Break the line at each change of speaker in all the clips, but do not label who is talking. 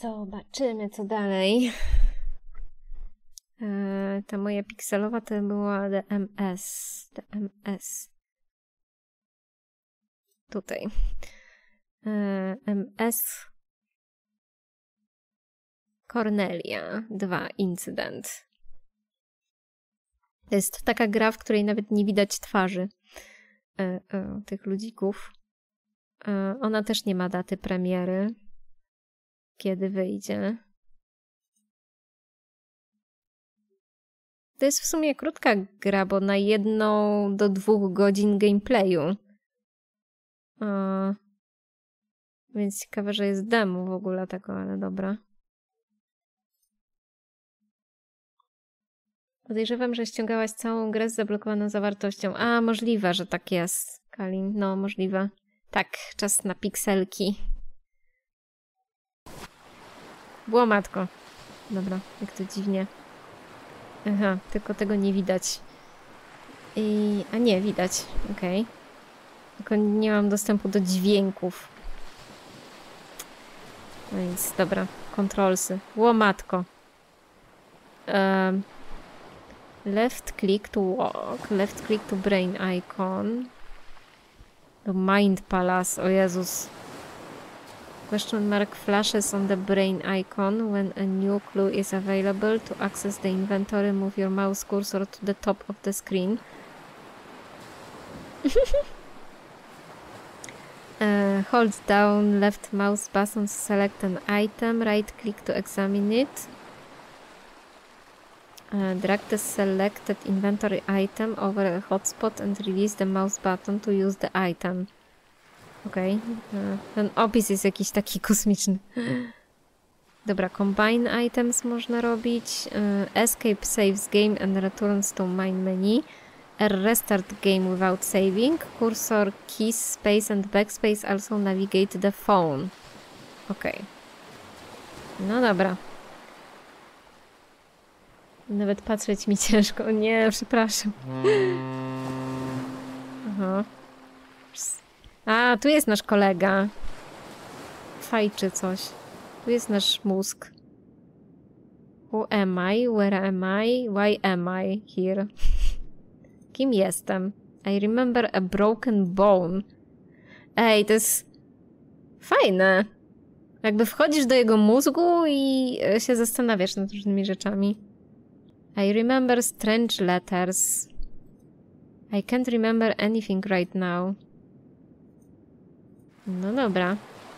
Zobaczymy, co dalej. Ta moja pikselowa to była DMS. DMS. Tutaj. MS Cornelia 2 Incydent. To jest taka gra, w której nawet nie widać twarzy tych ludzików. Ona też nie ma daty premiery. Kiedy wyjdzie. To jest w sumie krótka gra, bo na 1 do 2 godzin gameplayu. Więc ciekawe, że jest demo w ogóle tego, ale dobra. Podejrzewam, że ściągałaś całą grę z zablokowaną zawartością. A, możliwe, że tak jest, Kalin. No, możliwe. Tak, czas na pikselki. Było matko. Dobra, jak to dziwnie. Aha, tylko tego nie widać. A nie, widać. Okej. Tylko nie mam dostępu do dźwięków. No więc, dobra. Kontrolsy. Łomatko. Left click to walk. Left click to brain icon. To Mind Palace. O Jezus. Question mark flashes on the brain icon when a new clue is available. To access the inventory, move your mouse cursor to the top of the screen. Hold down left mouse button to select an item. Right click to examine it. Drag the selected inventory item over a hotspot and release the mouse button to use the item. Okej. Ten opis jest jakiś taki kosmiczny. Dobra, combine items można robić. Escape saves game and returns to main menu. Restart game without saving. Cursor, keys, space and backspace also navigate the phone. Okej. No dobra. Nawet patrzeć mi ciężko. Nie, przepraszam. Aha. A, tu jest nasz kolega. Fajczy coś. Tu jest nasz mózg. Who am I? Where am I? Why am I here? Kim jestem? I remember a broken bone. Ej, to jest fajne. Jakby wchodzisz do jego mózgu i się zastanawiasz nad różnymi rzeczami. I remember strange letters. I can't remember anything right now. No dobra.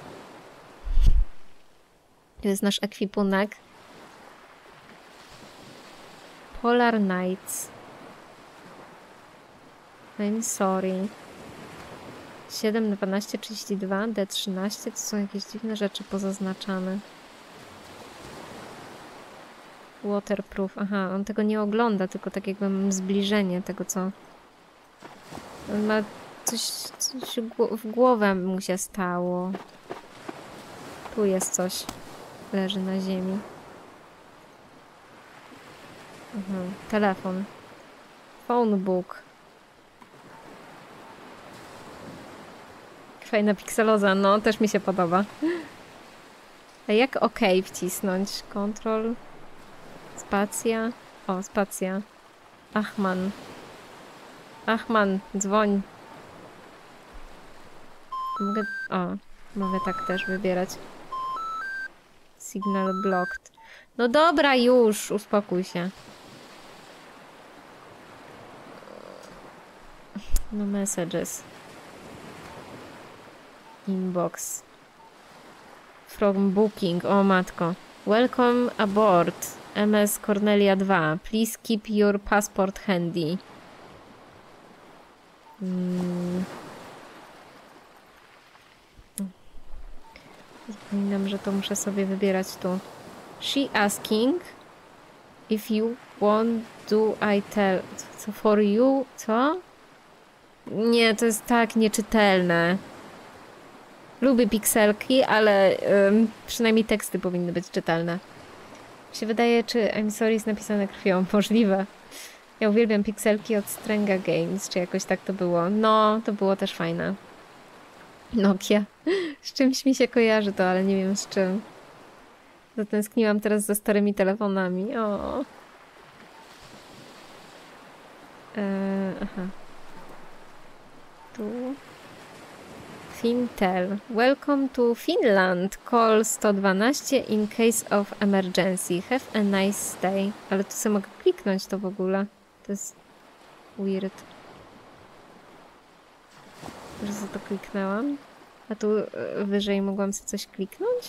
To jest nasz ekwipunek. Polar Nights. I'm sorry. 7, 12, 32, D13. To są jakieś dziwne rzeczy pozaznaczane. Waterproof. Aha, on tego nie ogląda, tylko tak jakby mam zbliżenie tego, co... On ma coś w głowę mu się stało. Tu jest coś. Leży na ziemi. Aha, telefon. Phonebook. Fajna pikseloza, no też mi się podoba. A jak OK wcisnąć? Control. Spacja. O, spacja. Achman. Achman, dzwoń. Mogę... O, mogę tak też wybierać. Signal blocked. No dobra już, uspokój się. No messages. Inbox. From booking. O matko. Welcome aboard. MS Cornelia 2. Please keep your passport handy. Zapominam, że to muszę sobie wybierać tu. She asking if you want do I tell... Co for you? Co? Nie, to jest tak nieczytelne. Lubię pikselki, ale przynajmniej teksty powinny być czytelne. Mi się wydaje, czy I'm sorry jest napisane krwią. Możliwe. Ja uwielbiam pikselki od Stranga Games, czy jakoś tak to było. No, to było też fajne. Nokia. Z czymś mi się kojarzy to, ale nie wiem z czym. Zatęskniłam teraz za starymi telefonami. O. Aha. Tu. Fintel. Welcome to Finland. Call 112 in case of emergency. Have a nice day. Ale tu sobie mogę kliknąć to w ogóle. To jest weird. Że za to kliknęłam. A tu wyżej mogłam sobie coś kliknąć?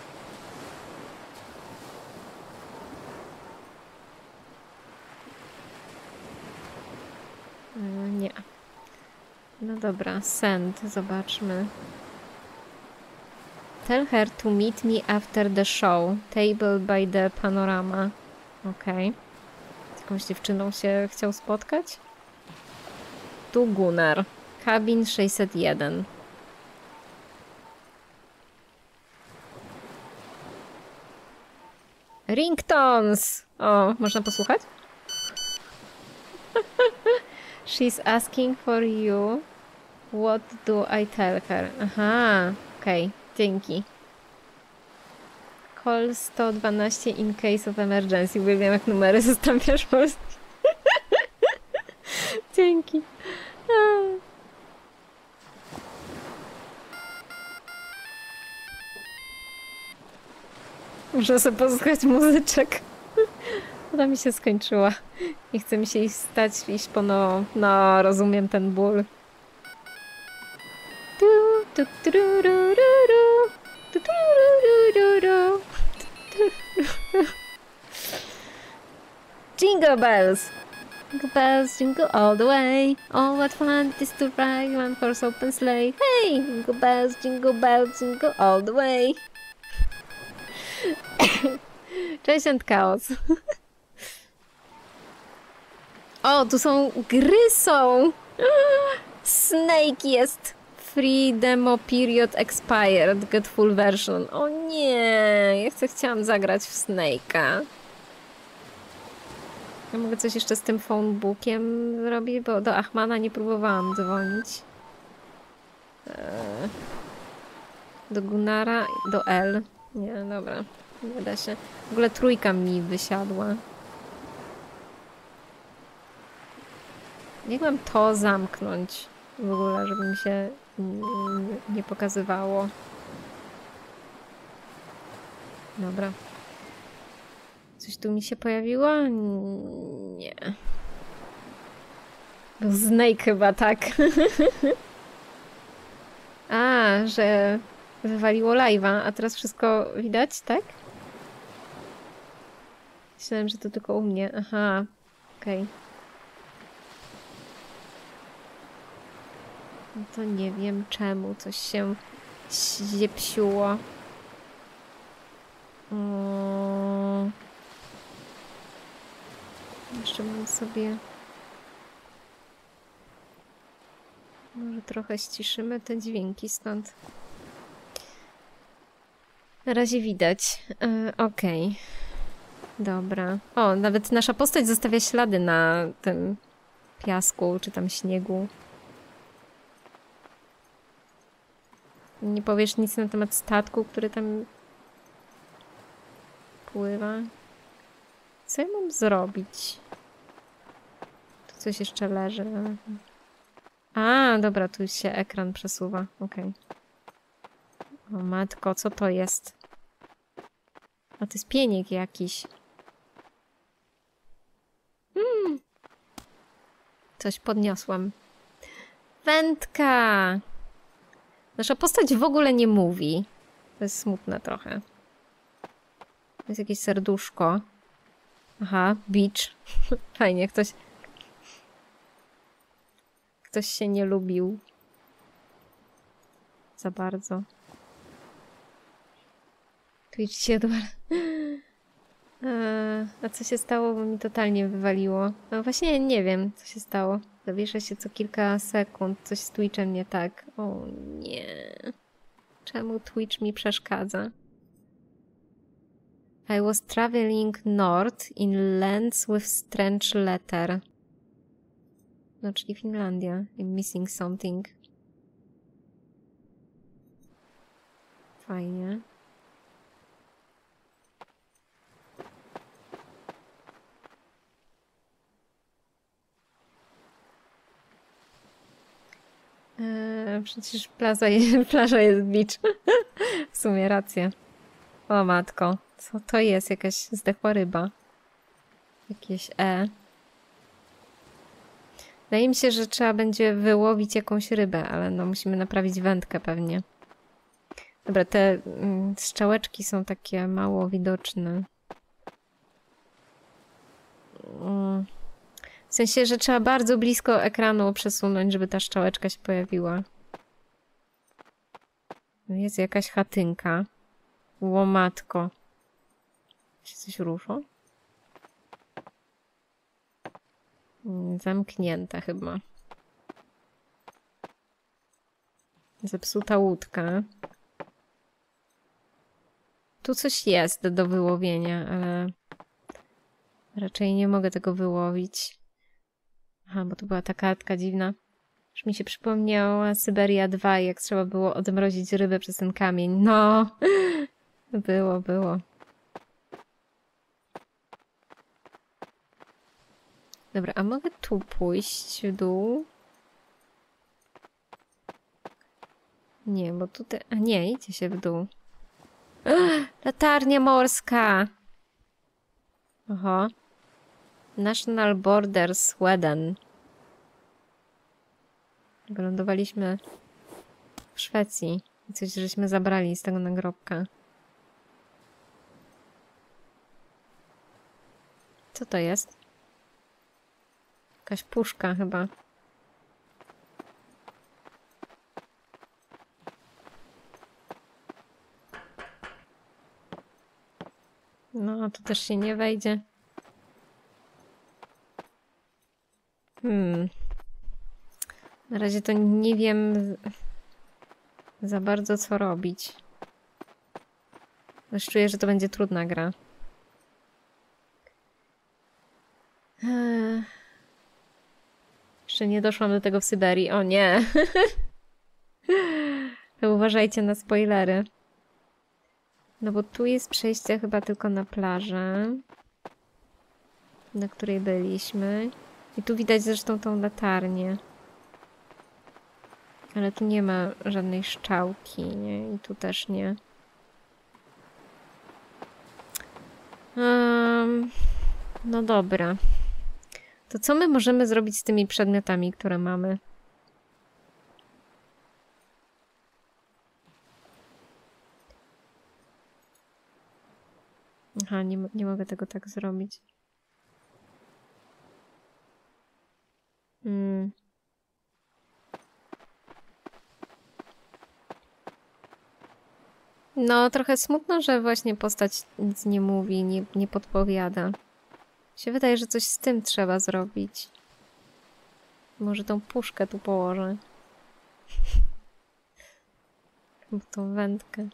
Nie. No dobra, send. Zobaczmy. Tell her to meet me after the show. Table by the panorama. Okej. Z jakąś dziewczyną się chciał spotkać? Tu Gunnar. Cabin 601. Ringtones! O, można posłuchać? She's asking for you. What do I tell her? Aha, okej, dzięki. Call 112 in case of emergency. Uwielbiam, jak numery zostawiasz po prostu. Dzięki. Muszę sobie posłuchać muzyczek. Ona mi się skończyła. Nie chce mi się iść po nową. No, rozumiem ten ból. Jingle bells! Jingle bells, jingle all the way. Oh, what fun it is to ride one horse open sleigh. Hey! Jingle bells, jingle all the way. Cześć and chaos. O, tu są gry są. Snake jest. Free demo period expired. Get full version. O nie, ja chciałam zagrać w Snake'a. Ja mogę coś jeszcze z tym phonebookiem zrobić, bo do Achmana nie próbowałam dzwonić. Do Gunnara, do L. Nie, dobra. Nie da się. W ogóle trójka mi wysiadła. Jak mam to zamknąć? W ogóle, żeby mi się nie pokazywało. Dobra. Coś tu mi się pojawiło? Nie. Był Snake chyba, tak. A, że wywaliło live'a, a teraz wszystko widać, tak? Myślałem, że to tylko u mnie. Aha, okej. No to nie wiem czemu coś się zjepsiło. Jeszcze bym sobie... Może trochę ściszymy te dźwięki stąd. Na razie widać. Okej. Dobra. O, nawet nasza postać zostawia ślady na tym piasku, czy tam śniegu. Nie powiesz nic na temat statku, który tam pływa? Co ja mam zrobić? Tu coś jeszcze leży. A, dobra, tu się ekran przesuwa. Okej. O matko, co to jest? A to jest pieniek jakiś. Coś podniosłam. Wędka! Nasza postać w ogóle nie mówi. To jest smutne trochę. To jest jakieś serduszko. Aha, beach. Fajnie, ktoś się nie lubił. Za bardzo. Twitch się odwala. A co się stało, bo mi totalnie wywaliło. No właśnie nie wiem, co się stało. Zawiesza się co kilka sekund. Coś z Twitchem nie tak. O nie. Czemu Twitch mi przeszkadza? I was traveling north in lands with strange letter. No, czyli Finlandia. I'm missing something. Fajnie. A przecież plaża jest beach. W sumie rację. O matko, co to jest? Jakaś zdechła ryba. Jakieś Wydaje mi się, że trzeba będzie wyłowić jakąś rybę, ale no musimy naprawić wędkę pewnie. Dobra, te strzałeczki są takie mało widoczne. W sensie, że trzeba bardzo blisko ekranu przesunąć, żeby ta strzałeczka się pojawiła. Jest jakaś chatynka. Łomatko. Się coś rusza? Zamknięta chyba. Zepsuta łódka. Tu coś jest do wyłowienia, ale raczej nie mogę tego wyłowić. Aha, bo to była ta kartka dziwna. Już mi się przypomniała Syberia 2, jak trzeba było odmrozić rybę przez ten kamień. No! Było. Dobra, a mogę tu pójść w dół? Nie, bo tutaj... A nie, idzie się w dół. Latarnia morska! Oho. National Border Sweden. Wylądowaliśmy w Szwecji. I coś żeśmy zabrali z tego nagrobka. Co to jest? Jakaś puszka chyba. No, tu też się nie wejdzie. Na razie to nie wiem za bardzo co robić. Już czuję, że to będzie trudna gra. Jeszcze nie doszłam do tego w Syberii. O nie! To uważajcie na spoilery. No bo tu jest przejście chyba tylko na plażę, na której byliśmy. I tu widać zresztą tą latarnię. Ale tu nie ma żadnej szczałki, nie? I tu też nie. No dobra. To co my możemy zrobić z tymi przedmiotami, które mamy? Aha, nie mogę tego tak zrobić. No, trochę smutno, że właśnie postać nic nie mówi, nie podpowiada. Się wydaje, że coś z tym trzeba zrobić. Może tą puszkę tu położę. Albo tą wędkę.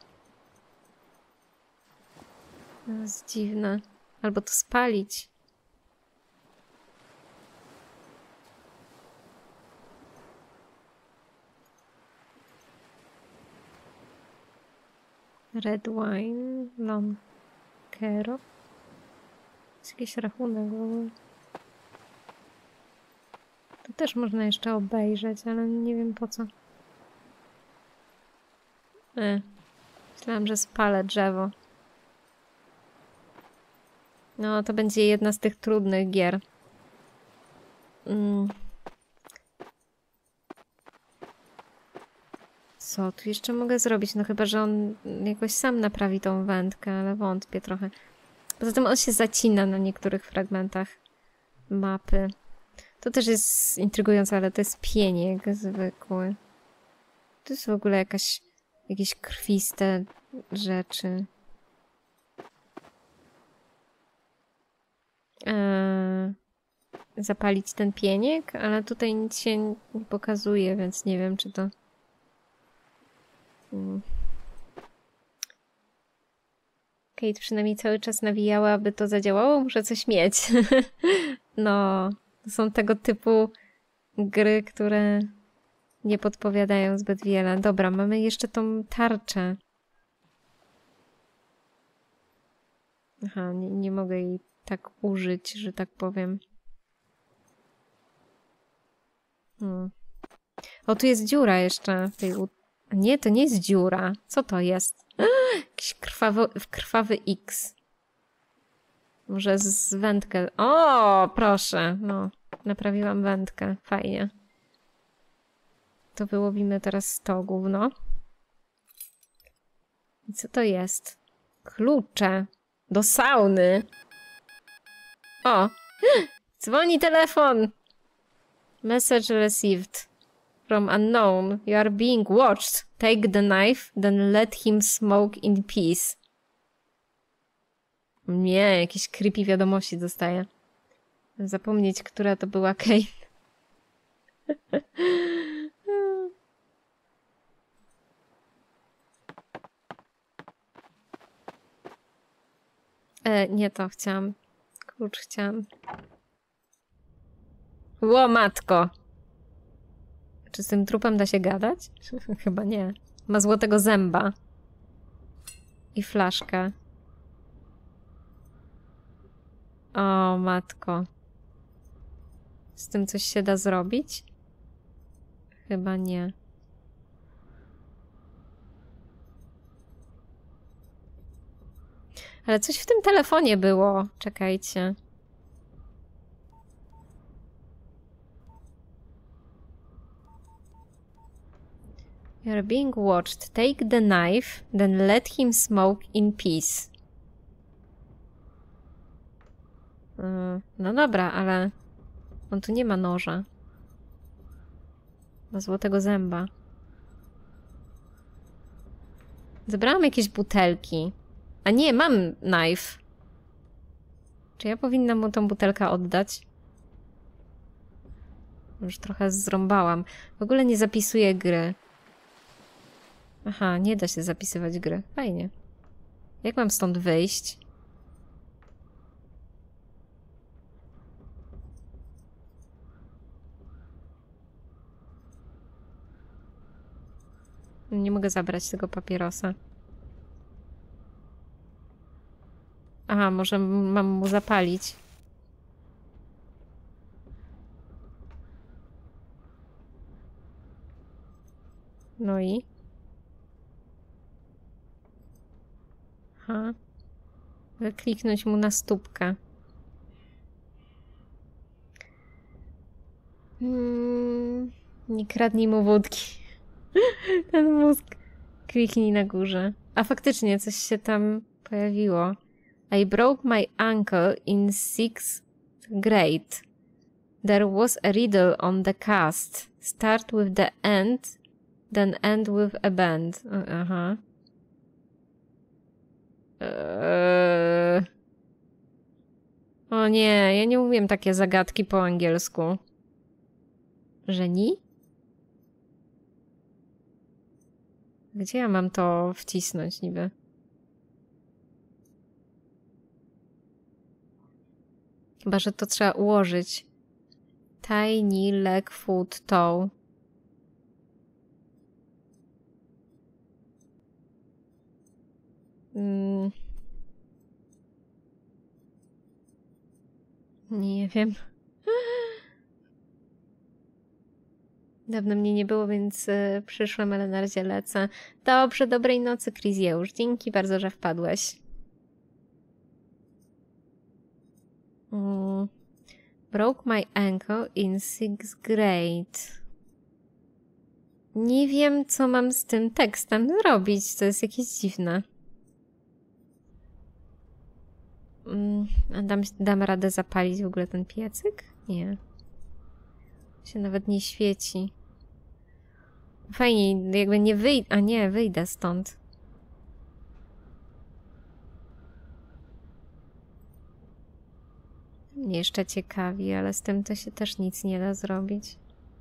To jest dziwne. Albo to spalić. Red wine, long kero. Jest jakiś rachunek w ogóle. To też można jeszcze obejrzeć, ale nie wiem po co. Myślałam, że spalę drzewo. No, to będzie jedna z tych trudnych gier. Co tu jeszcze mogę zrobić? No chyba, że on jakoś sam naprawi tą wędkę, ale wątpię trochę. Poza tym on się zacina na niektórych fragmentach mapy. To też jest intrygujące, ale to jest pieniek zwykły. To jest w ogóle jakieś krwiste rzeczy. Zapalić ten pieniek, ale tutaj nic się nie pokazuje, więc nie wiem, czy to... Kate przynajmniej cały czas nawijała, aby to zadziałało. Muszę coś mieć. No, to są tego typu gry, które nie podpowiadają zbyt wiele. Dobra, mamy jeszcze tą tarczę. Aha, nie mogę jej tak użyć, że tak powiem. O, tu jest dziura jeszcze. Nie, to nie jest dziura. Co to jest? Jakiś krwawy X. Może z wędkę. O, proszę. No, naprawiłam wędkę. Fajnie. To wyłowimy teraz to gówno. I co to jest? Klucze. Do sauny. O! Dzwoni telefon! Message received. From unknown. You are being watched. Take the knife, then let him smoke in peace. Nie, jakieś creepy wiadomości dostaję. Zapomnieć, która to była Kate. Nie to chciałam. Klucz chciałam. Ło, matko! Czy z tym trupem da się gadać? Chyba nie. Ma złotego zęba. I flaszkę. O, matko. Z tym coś się da zrobić? Chyba nie. Ale coś w tym telefonie było. Czekajcie. You're being watched. Take the knife, then let him smoke in peace. No dobra, ale on tu nie ma noża. Ma złotego zęba. Zebrałam jakieś butelki. A nie, mam knife. Czy ja powinnam mu tą butelkę oddać? Już trochę zrąbałam. W ogóle nie zapisuję gry. Aha, nie da się zapisywać gry. Fajnie. Jak mam stąd wyjść? Nie mogę zabrać tego papierosa. Aha, może mam mu zapalić. No i? Aha. Kliknąć mu na stópkę. Nie kradnij mu wódki. Ten mózg. Kliknij na górze. A faktycznie coś się tam pojawiło. I broke my ankle in 6th grade. There was a riddle on the cast. Start with the end, then end with a band. Aha. O nie, ja nie umiem takie zagadki po angielsku. Żeni? Gdzie ja mam to wcisnąć niby? Chyba, że to trzeba ułożyć. Tiny leg foot toe. Nie wiem. Dawno mnie nie było, więc przyszłam, ale na razie lecę. Dobrze, dobrej nocy, Krizeusz. Dzięki bardzo, że wpadłeś. Broke my ankle in 6th grade. Nie wiem, co mam z tym tekstem zrobić. To jest jakieś dziwne. Dam radę zapalić w ogóle ten piecyk? Nie. Się nawet nie świeci. Fajnie, jakby nie wyjdę... A nie, wyjdę stąd. Mnie jeszcze ciekawi, ale z tym to się też nic nie da zrobić.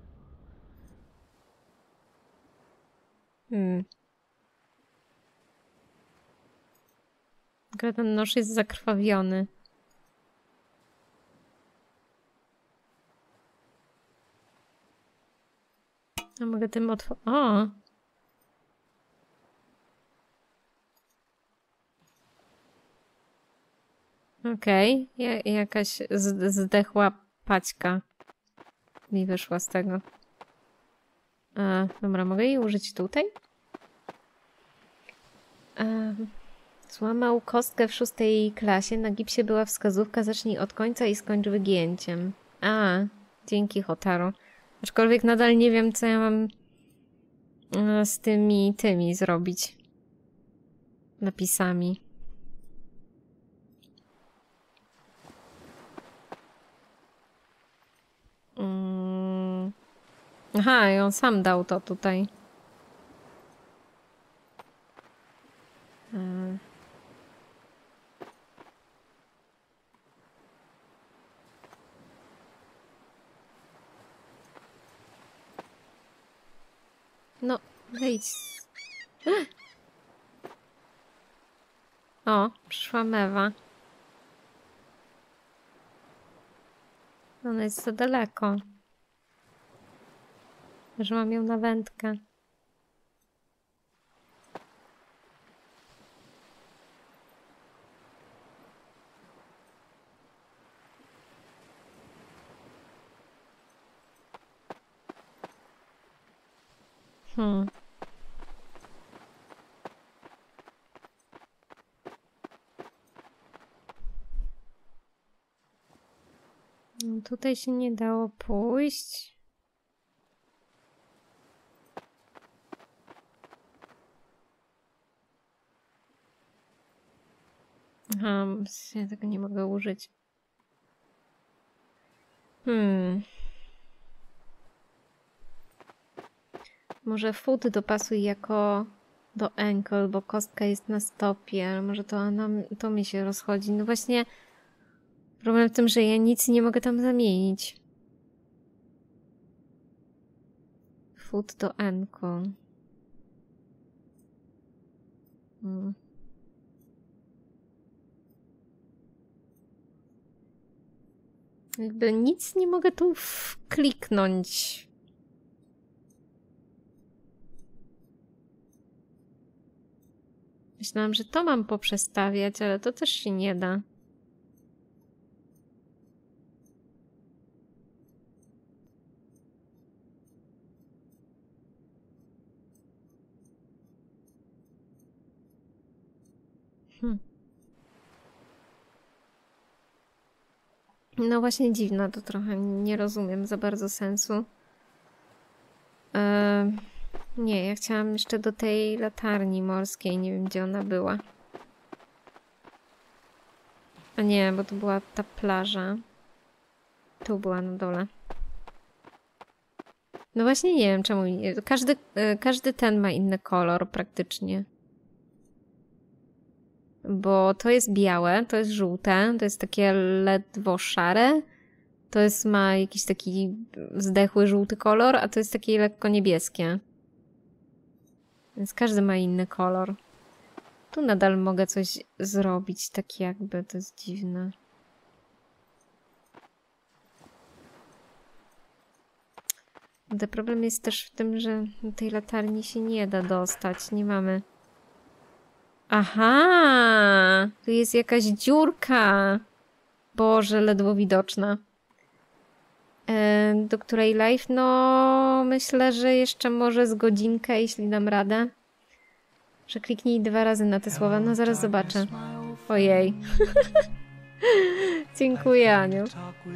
Ten nóż jest zakrwawiony. A mogę tym otworzyć... O! Okej. Jakaś zdechła paćka mi wyszła z tego. Dobra, mogę jej użyć tutaj? Złamał kostkę w 6. klasie. Na gipsie była wskazówka: zacznij od końca i skończ wygięciem. Dzięki, Hotaru. Aczkolwiek nadal nie wiem, co ja mam z tymi zrobić. Napisami. Aha, i on sam dał to tutaj. No, wyjdź. O, przyszła mewa. Ona jest za daleko. Że mam ją na wędkę. No, tutaj się nie dało pójść. Aha, ja tego nie mogę użyć. Może foot dopasuj jako do ankle, bo kostka jest na stopie, ale może to mi się rozchodzi. No właśnie, problem w tym, że ja nic nie mogę tam zamienić. Foot do ankle. Jakby nic nie mogę tu wkliknąć. Myślałam, że to mam poprzestawiać, ale to też się nie da. No właśnie dziwne, to trochę nie rozumiem za bardzo sensu. Nie, ja chciałam jeszcze do tej latarni morskiej, nie wiem gdzie ona była. A nie, bo to była ta plaża. Tu była na dole. No właśnie nie wiem czemu. Każdy ten ma inny kolor praktycznie. Bo to jest białe, to jest żółte, to jest takie ledwo szare. Ma jakiś taki zdechły żółty kolor, a to jest takie lekko niebieskie. Więc każdy ma inny kolor. Tu nadal mogę coś zrobić, tak jakby, to jest dziwne. Ale problem jest też w tym, że do tej latarni się nie da dostać, nie mamy... Aha! Tu jest jakaś dziurka! Boże, ledwo widoczna. Do której live? No, myślę, że jeszcze może z godzinkę, jeśli dam radę. Że kliknij 2 razy na te słowa. No, zaraz zobaczę. Ojej. Dziękuję, Aniu.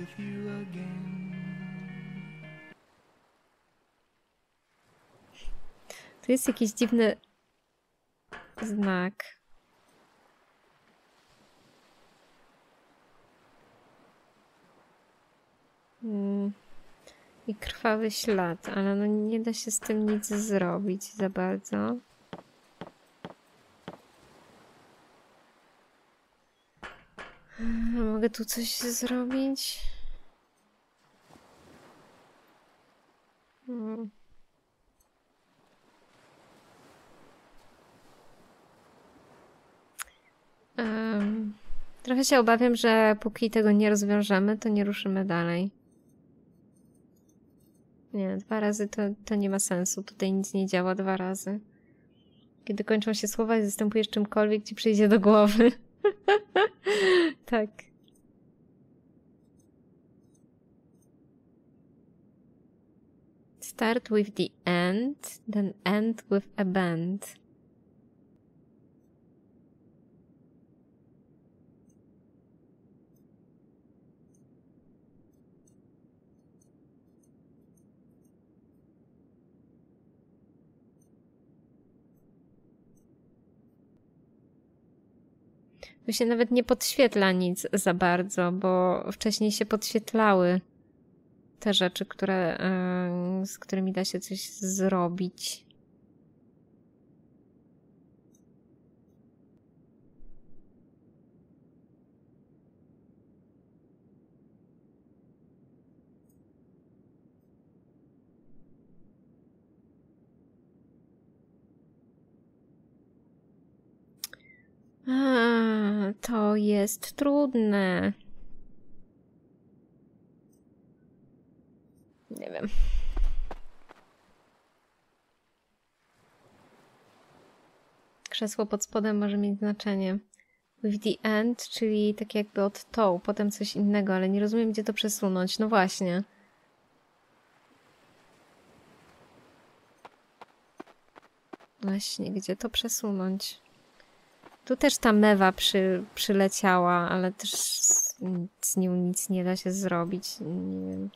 Tu jest jakiś dziwny znak. I krwawy ślad, ale no nie da się z tym nic zrobić za bardzo. Mogę tu coś zrobić? Trochę się obawiam, że póki tego nie rozwiążemy, to nie ruszymy dalej. Nie, 2 razy to nie ma sensu. Tutaj nic nie działa 2 razy. Kiedy kończą się słowa i zastępujesz czymkolwiek ci przyjdzie do głowy. Tak. Start with the end, then end with a band. Tu się nawet nie podświetla nic za bardzo, bo wcześniej się podświetlały te rzeczy, z którymi da się coś zrobić. To jest trudne. Nie wiem. Krzesło pod spodem może mieć znaczenie. With the end, czyli tak jakby od toe, potem coś innego, ale nie rozumiem, gdzie to przesunąć. No właśnie. Właśnie, gdzie to przesunąć? Tu też ta mewa przyleciała, ale też z nią nic nie da się zrobić. Nie wiem.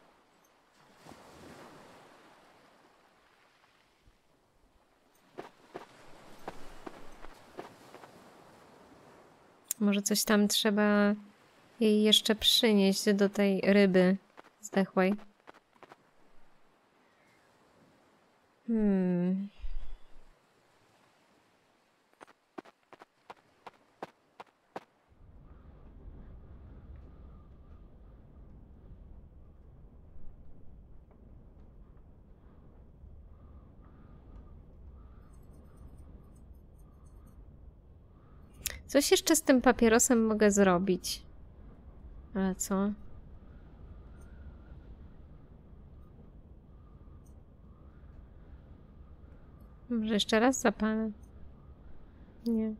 Może coś tam trzeba jej jeszcze przynieść do tej ryby zdechłej. Coś jeszcze z tym papierosem mogę zrobić. Ale co? Może jeszcze raz zapalę? Nie.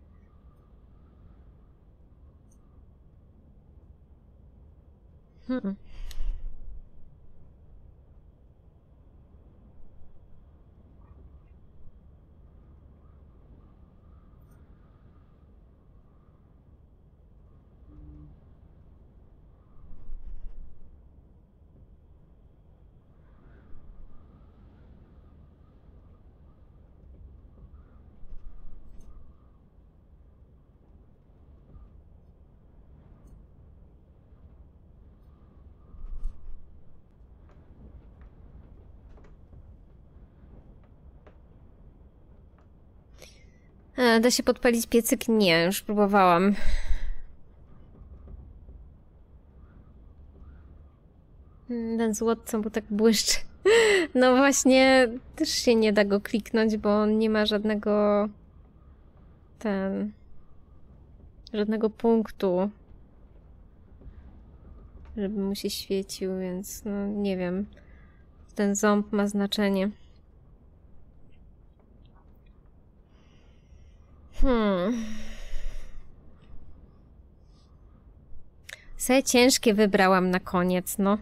Da się podpalić piecyk? Nie, już próbowałam. Ten złot, co mu tak błyszczy. No właśnie, też się nie da go kliknąć, bo on nie ma żadnego... żadnego punktu, żeby mu się świecił, więc no nie wiem. Ten ząb ma znaczenie. Se ciężkie wybrałam na koniec, no.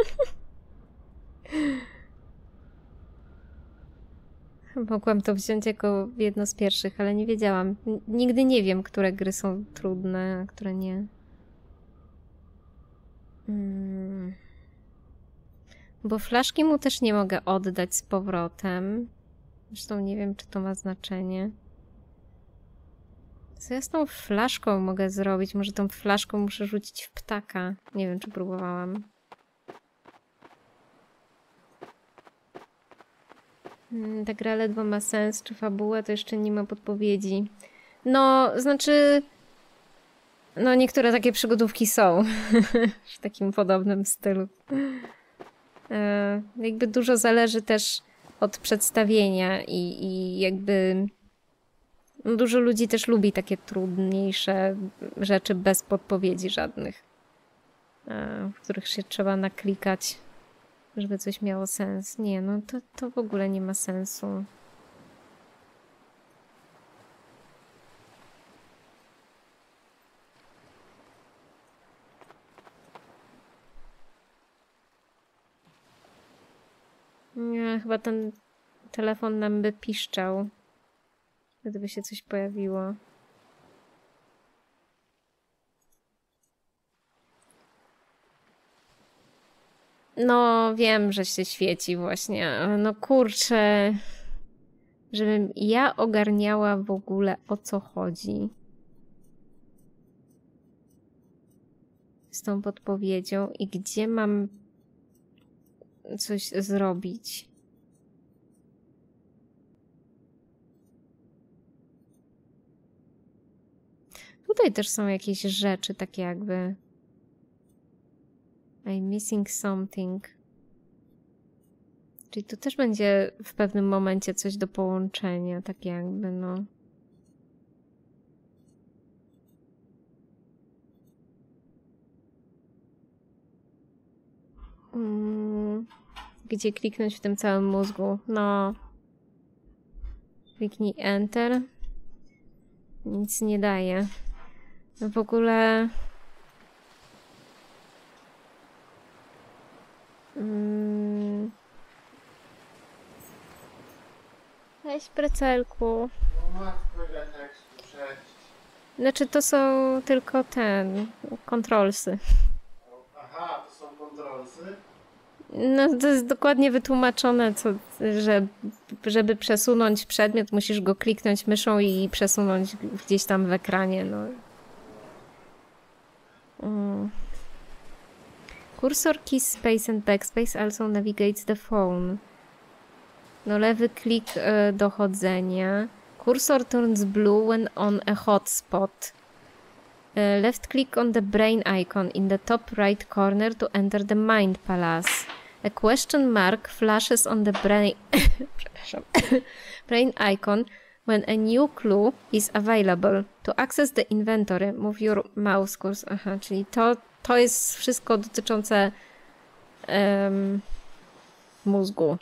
Mogłam to wziąć jako jedno z pierwszych, ale nie wiedziałam. Nigdy nie wiem, które gry są trudne, a które nie. Bo flaszki mu też nie mogę oddać z powrotem. Zresztą nie wiem, czy to ma znaczenie. Co ja z tą flaszką mogę zrobić? Może tą flaszką muszę rzucić w ptaka. Nie wiem, czy próbowałam. Ta gra ledwo ma sens, czy fabułę, to jeszcze nie ma podpowiedzi. No, znaczy... No, niektóre takie przygodówki są w takim podobnym stylu. Jakby dużo zależy też od przedstawienia i jakby... No, dużo ludzi też lubi takie trudniejsze rzeczy bez podpowiedzi żadnych, w których się trzeba naklikać, żeby coś miało sens. Nie, no to w ogóle nie ma sensu. A, chyba ten telefon nam by piszczał, gdyby się coś pojawiło. No, wiem, że się świeci właśnie, ale no kurczę, żebym ja ogarniała w ogóle, o co chodzi z tą podpowiedzią i gdzie mam coś zrobić. Tutaj też są jakieś rzeczy, takie jakby I'm missing something. Czyli tu też będzie w pewnym momencie coś do połączenia, tak jakby, no. Gdzie kliknąć w tym całym mózgu? No. Kliknij Enter. Nic nie daje. No w ogóle... Cześć, precelku.
No matko, jak przejść.
Znaczy to są tylko kontrolsy.
Aha, to są kontrolsy?
No to jest dokładnie wytłumaczone, że żeby przesunąć przedmiot, musisz go kliknąć myszą i przesunąć gdzieś tam w ekranie, no. Cursor keys space and backspace also navigates the phone. No lewy klik dochodzenia. Cursor turns blue when on a hotspot. Left click on the brain icon in the top right corner to enter the mind palace. A question mark flashes on the brain brain icon when a new clue is available. To access the inventory, move your mouse cursor. Aha, czyli to jest wszystko dotyczące mózgu.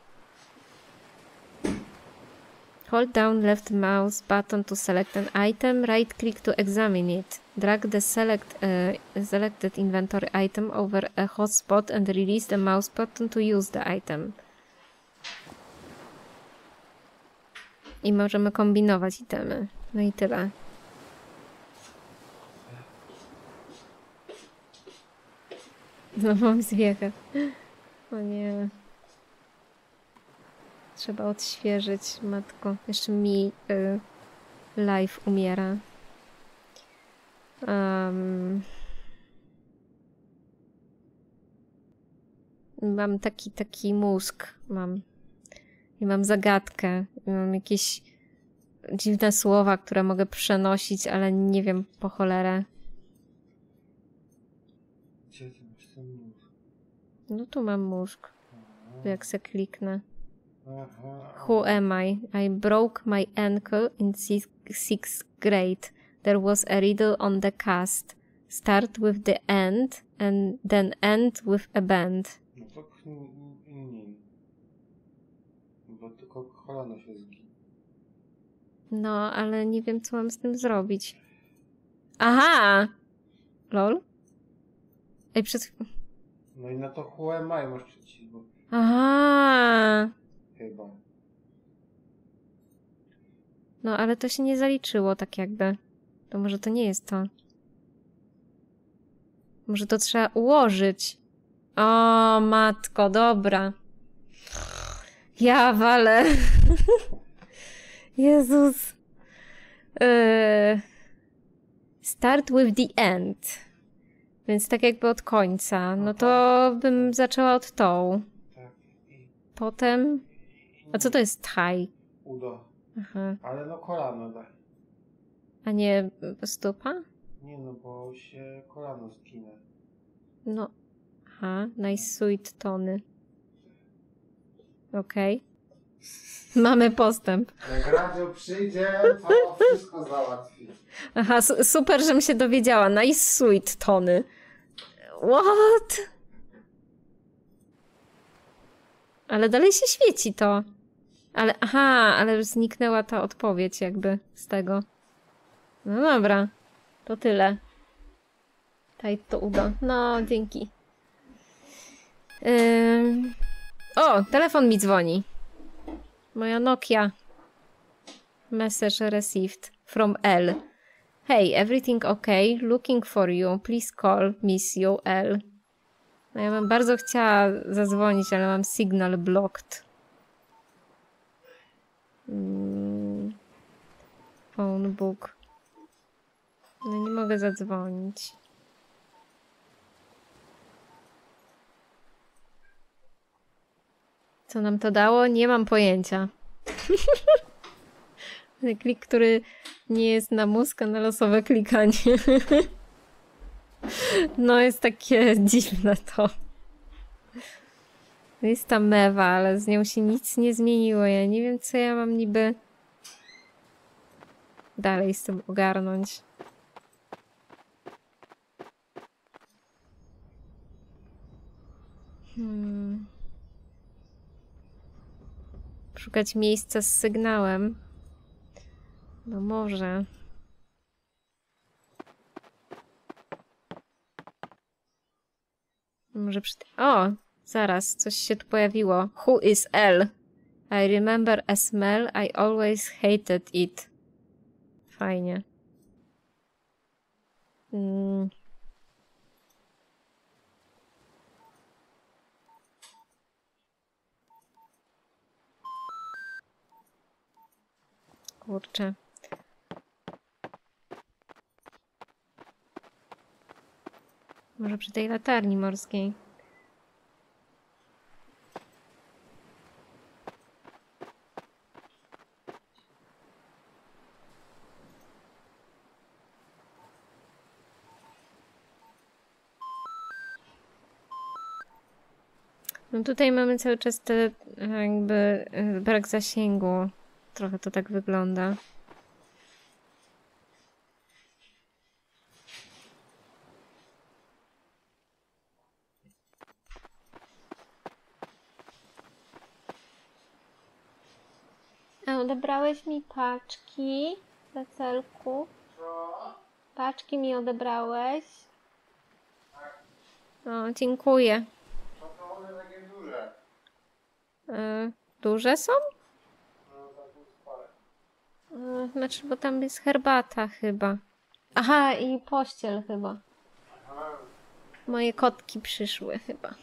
Hold down left mouse button to select an item, right click to examine it. Drag the selected inventory item over a hotspot and release the mouse button to use the item. I możemy kombinować itemy. No i tyle. No mam zwiechę. O nie. Trzeba odświeżyć, matko. Jeszcze mi live umiera. Mam taki mózg. I mam zagadkę. I mam jakieś dziwne słowa, które mogę przenosić, ale nie wiem po cholerę.
Gdzie ty masz ten mózg?
No tu mam mózg. Jak se kliknę.
Aha.
Who am I? I broke my ankle in sixth grade. There was a riddle on the cast. Start with the end and then end with a band.
No to nie. Bo tylko kolano się zginie.
No, ale nie wiem, co mam z tym zrobić. Aha! Lol? Ej,
No i na to HMI masz przeciwko.
Aha!
Chyba.
No, ale to się nie zaliczyło tak jakby. To może to nie jest to. Może to trzeba ułożyć. O, matko, dobra. Ja walę. Jezus. Start with the end. Więc tak jakby od końca. No to bym zaczęła od tą.
Tak.
Potem... A co to jest thigh?
Udo.
Aha.
Ale no kolano daj.
A nie stopa?
Nie no, bo się kolano zginę.
No. Aha. Nice sweet tony. Okej. Mamy postęp.
Jak radio przyjdzie, to wszystko załatwi.
Aha, super, żebym się dowiedziała. Nice sweet tony. What? Ale dalej się świeci to. Ale, aha, ale już zniknęła ta odpowiedź jakby z tego. No dobra. To tyle. Taj to uda. No, dzięki. O, telefon mi dzwoni. Moja Nokia. Message received from L. Hey, everything okay? Looking for you. Please call. Miss you, L. No ja bym bardzo chciała zadzwonić, ale mam signal blocked. Phone book. No nie mogę zadzwonić. Co nam to dało? Nie mam pojęcia. Klik, który nie jest na mózg, a na losowe klikanie. No jest takie dziwne to. Jest ta mewa, ale z nią się nic nie zmieniło. Ja nie wiem, co ja mam niby dalej z tym ogarnąć. Szukać miejsca z sygnałem. No może. Może O! Zaraz, coś się tu pojawiło. Who is L? I remember a smell. I always hated it. Fajnie. Kurczę. Może przy tej latarni morskiej. No tutaj mamy cały czas te jakby brak zasięgu. Trochę to tak wygląda. A odebrałeś mi paczki, Weselku?
Co?
Paczki mi odebrałeś? O, dziękuję.
Co to one takie duże?
Duże są?
No tak spore.
Znaczy, bo tam jest herbata chyba. Aha, i pościel chyba.
Aha.
Moje kotki przyszły chyba.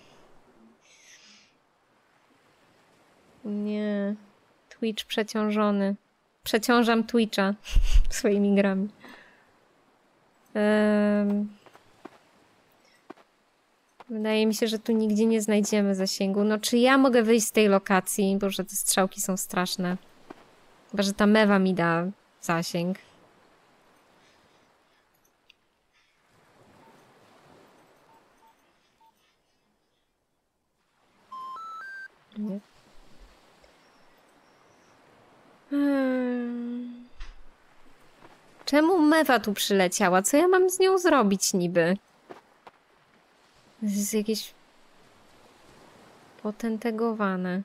Nie. Twitch przeciążony. Przeciążam Twitcha swoimi grami. Wydaje mi się, że tu nigdzie nie znajdziemy zasięgu. No czy ja mogę wyjść z tej lokacji? Boże, te strzałki są straszne. Chyba, że ta mewa mi da zasięg. Nie. Czemu mewa tu przyleciała? Co ja mam z nią zrobić niby? To jest jakieś potętegowane.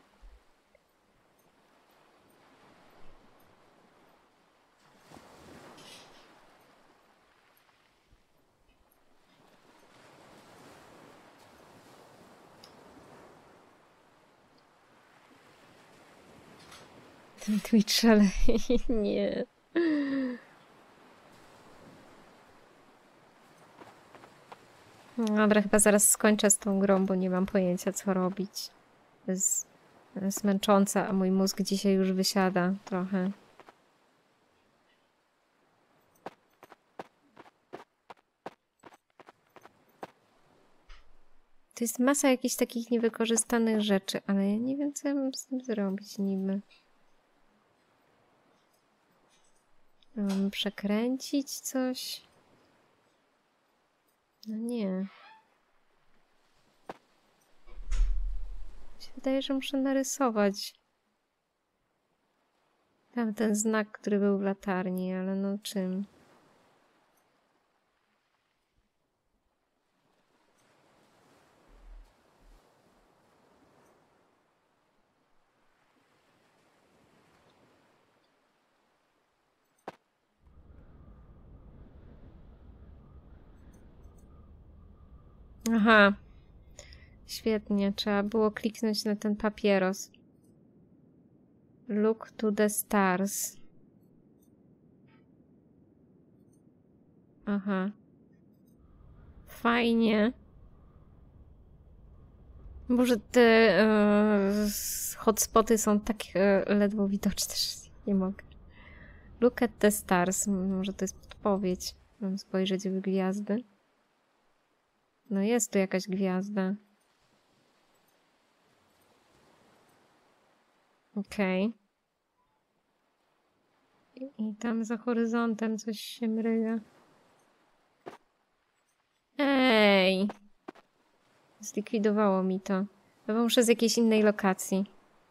Ten Twitch, ale nie. Dobra, chyba zaraz skończę z tą grą, bo nie mam pojęcia, co robić. To jest męczące, a mój mózg dzisiaj już wysiada trochę. To jest masa jakichś takich niewykorzystanych rzeczy, ale ja nie wiem, co ja mam z tym zrobić niby. Mam przekręcić coś? No nie. Mi się wydaje, że muszę narysować. Tam ten znak, który był w latarni, ale no czym? Aha. Świetnie, trzeba było kliknąć na ten papieros. Look to the stars. Aha. Fajnie. Może te hotspoty są tak ledwo widoczne, że nie mogę. Look at the stars. Może to jest podpowiedź. Mam spojrzeć w gwiazdy. No jest tu jakaś gwiazda. Okej. I tam za horyzontem coś się mryga. Ej! Zlikwidowało mi to. Chyba muszę z jakiejś innej lokacji.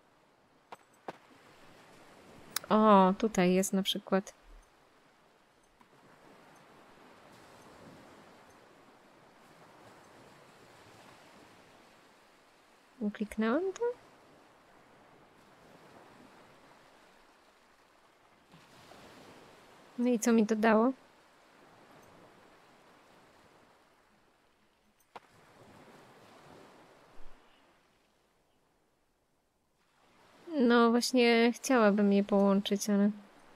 O, tutaj jest na przykład. Kliknąłem to? No i co mi to dało? No właśnie chciałabym je połączyć, ale...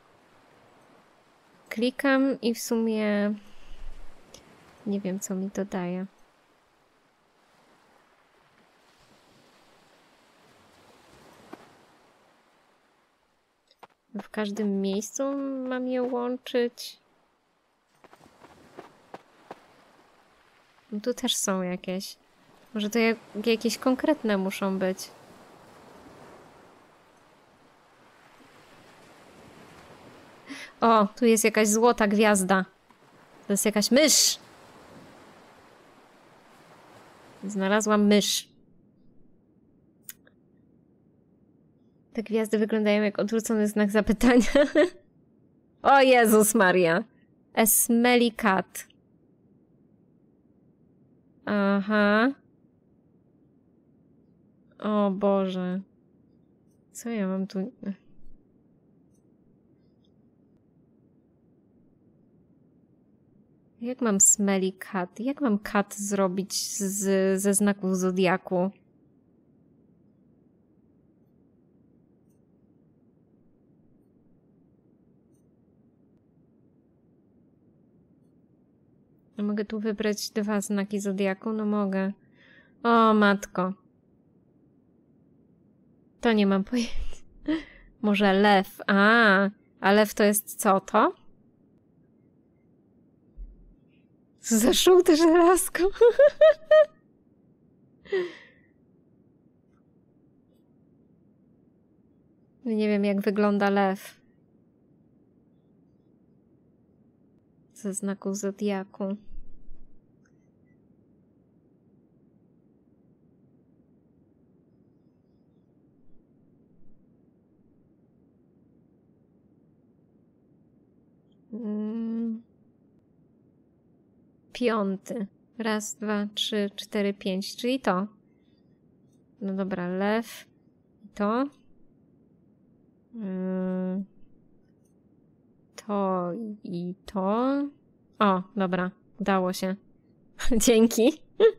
Klikam i w sumie... Nie wiem, co mi to daje. W każdym miejscu mam je łączyć. No tu też są jakieś. Może to jakieś konkretne muszą być. O, tu jest jakaś złota gwiazda. To jest jakaś mysz. Znalazłam mysz. Te gwiazdy wyglądają jak odwrócony znak zapytania. O Jezus Maria. A smelly cat. Aha. O Boże. Co ja mam tu... Jak mam smelly cat? Jak mam cat zrobić ze znaków zodiaku? A mogę tu wybrać 2 znaki zodiaku? No mogę. O matko. To nie mam pojęcia. Może lew. A lew to jest co to? Co za żółte żelazko. Nie wiem, jak wygląda lew. Ze znaków zodiaku. Piąty. 1, 2, 3, 4, 5. Czyli to. No dobra, lew. To. To i to. O, dobra. Udało się. Dzięki.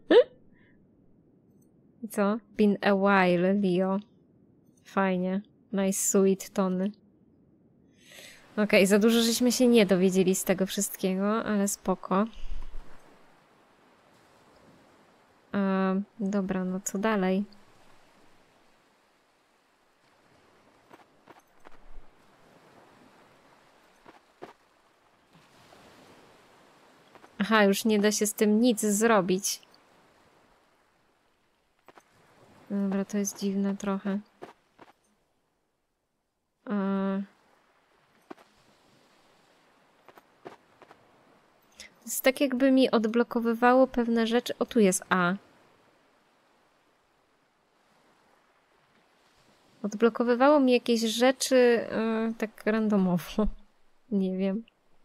I co? Been a while, Leo. Fajnie. Nice sweet tony. Okej, za dużo żeśmy się nie dowiedzieli z tego wszystkiego, ale spoko. Dobra, no co dalej? Aha, już nie da się z tym nic zrobić. Dobra, to jest dziwne trochę. To jest tak, jakby mi odblokowywało pewne rzeczy. O, tu jest A. Odblokowywało mi jakieś rzeczy tak randomowo. Nie wiem.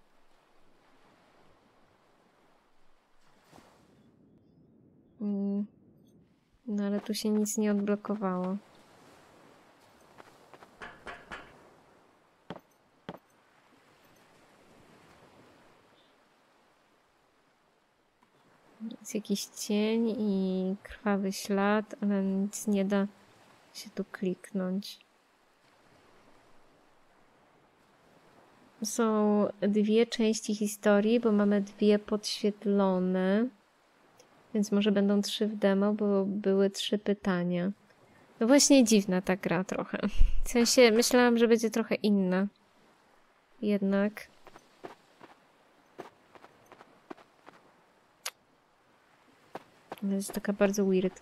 No ale tu się nic nie odblokowało. Jest jakiś cień i krwawy ślad, ale nic nie da się tu kliknąć. są dwie części historii, bo mamy dwie podświetlone. Więc może będą 3 w demo, bo były 3 pytania. No właśnie dziwna ta gra trochę. W sensie myślałam, że będzie trochę inna. Jednak. Jest taka bardzo weird.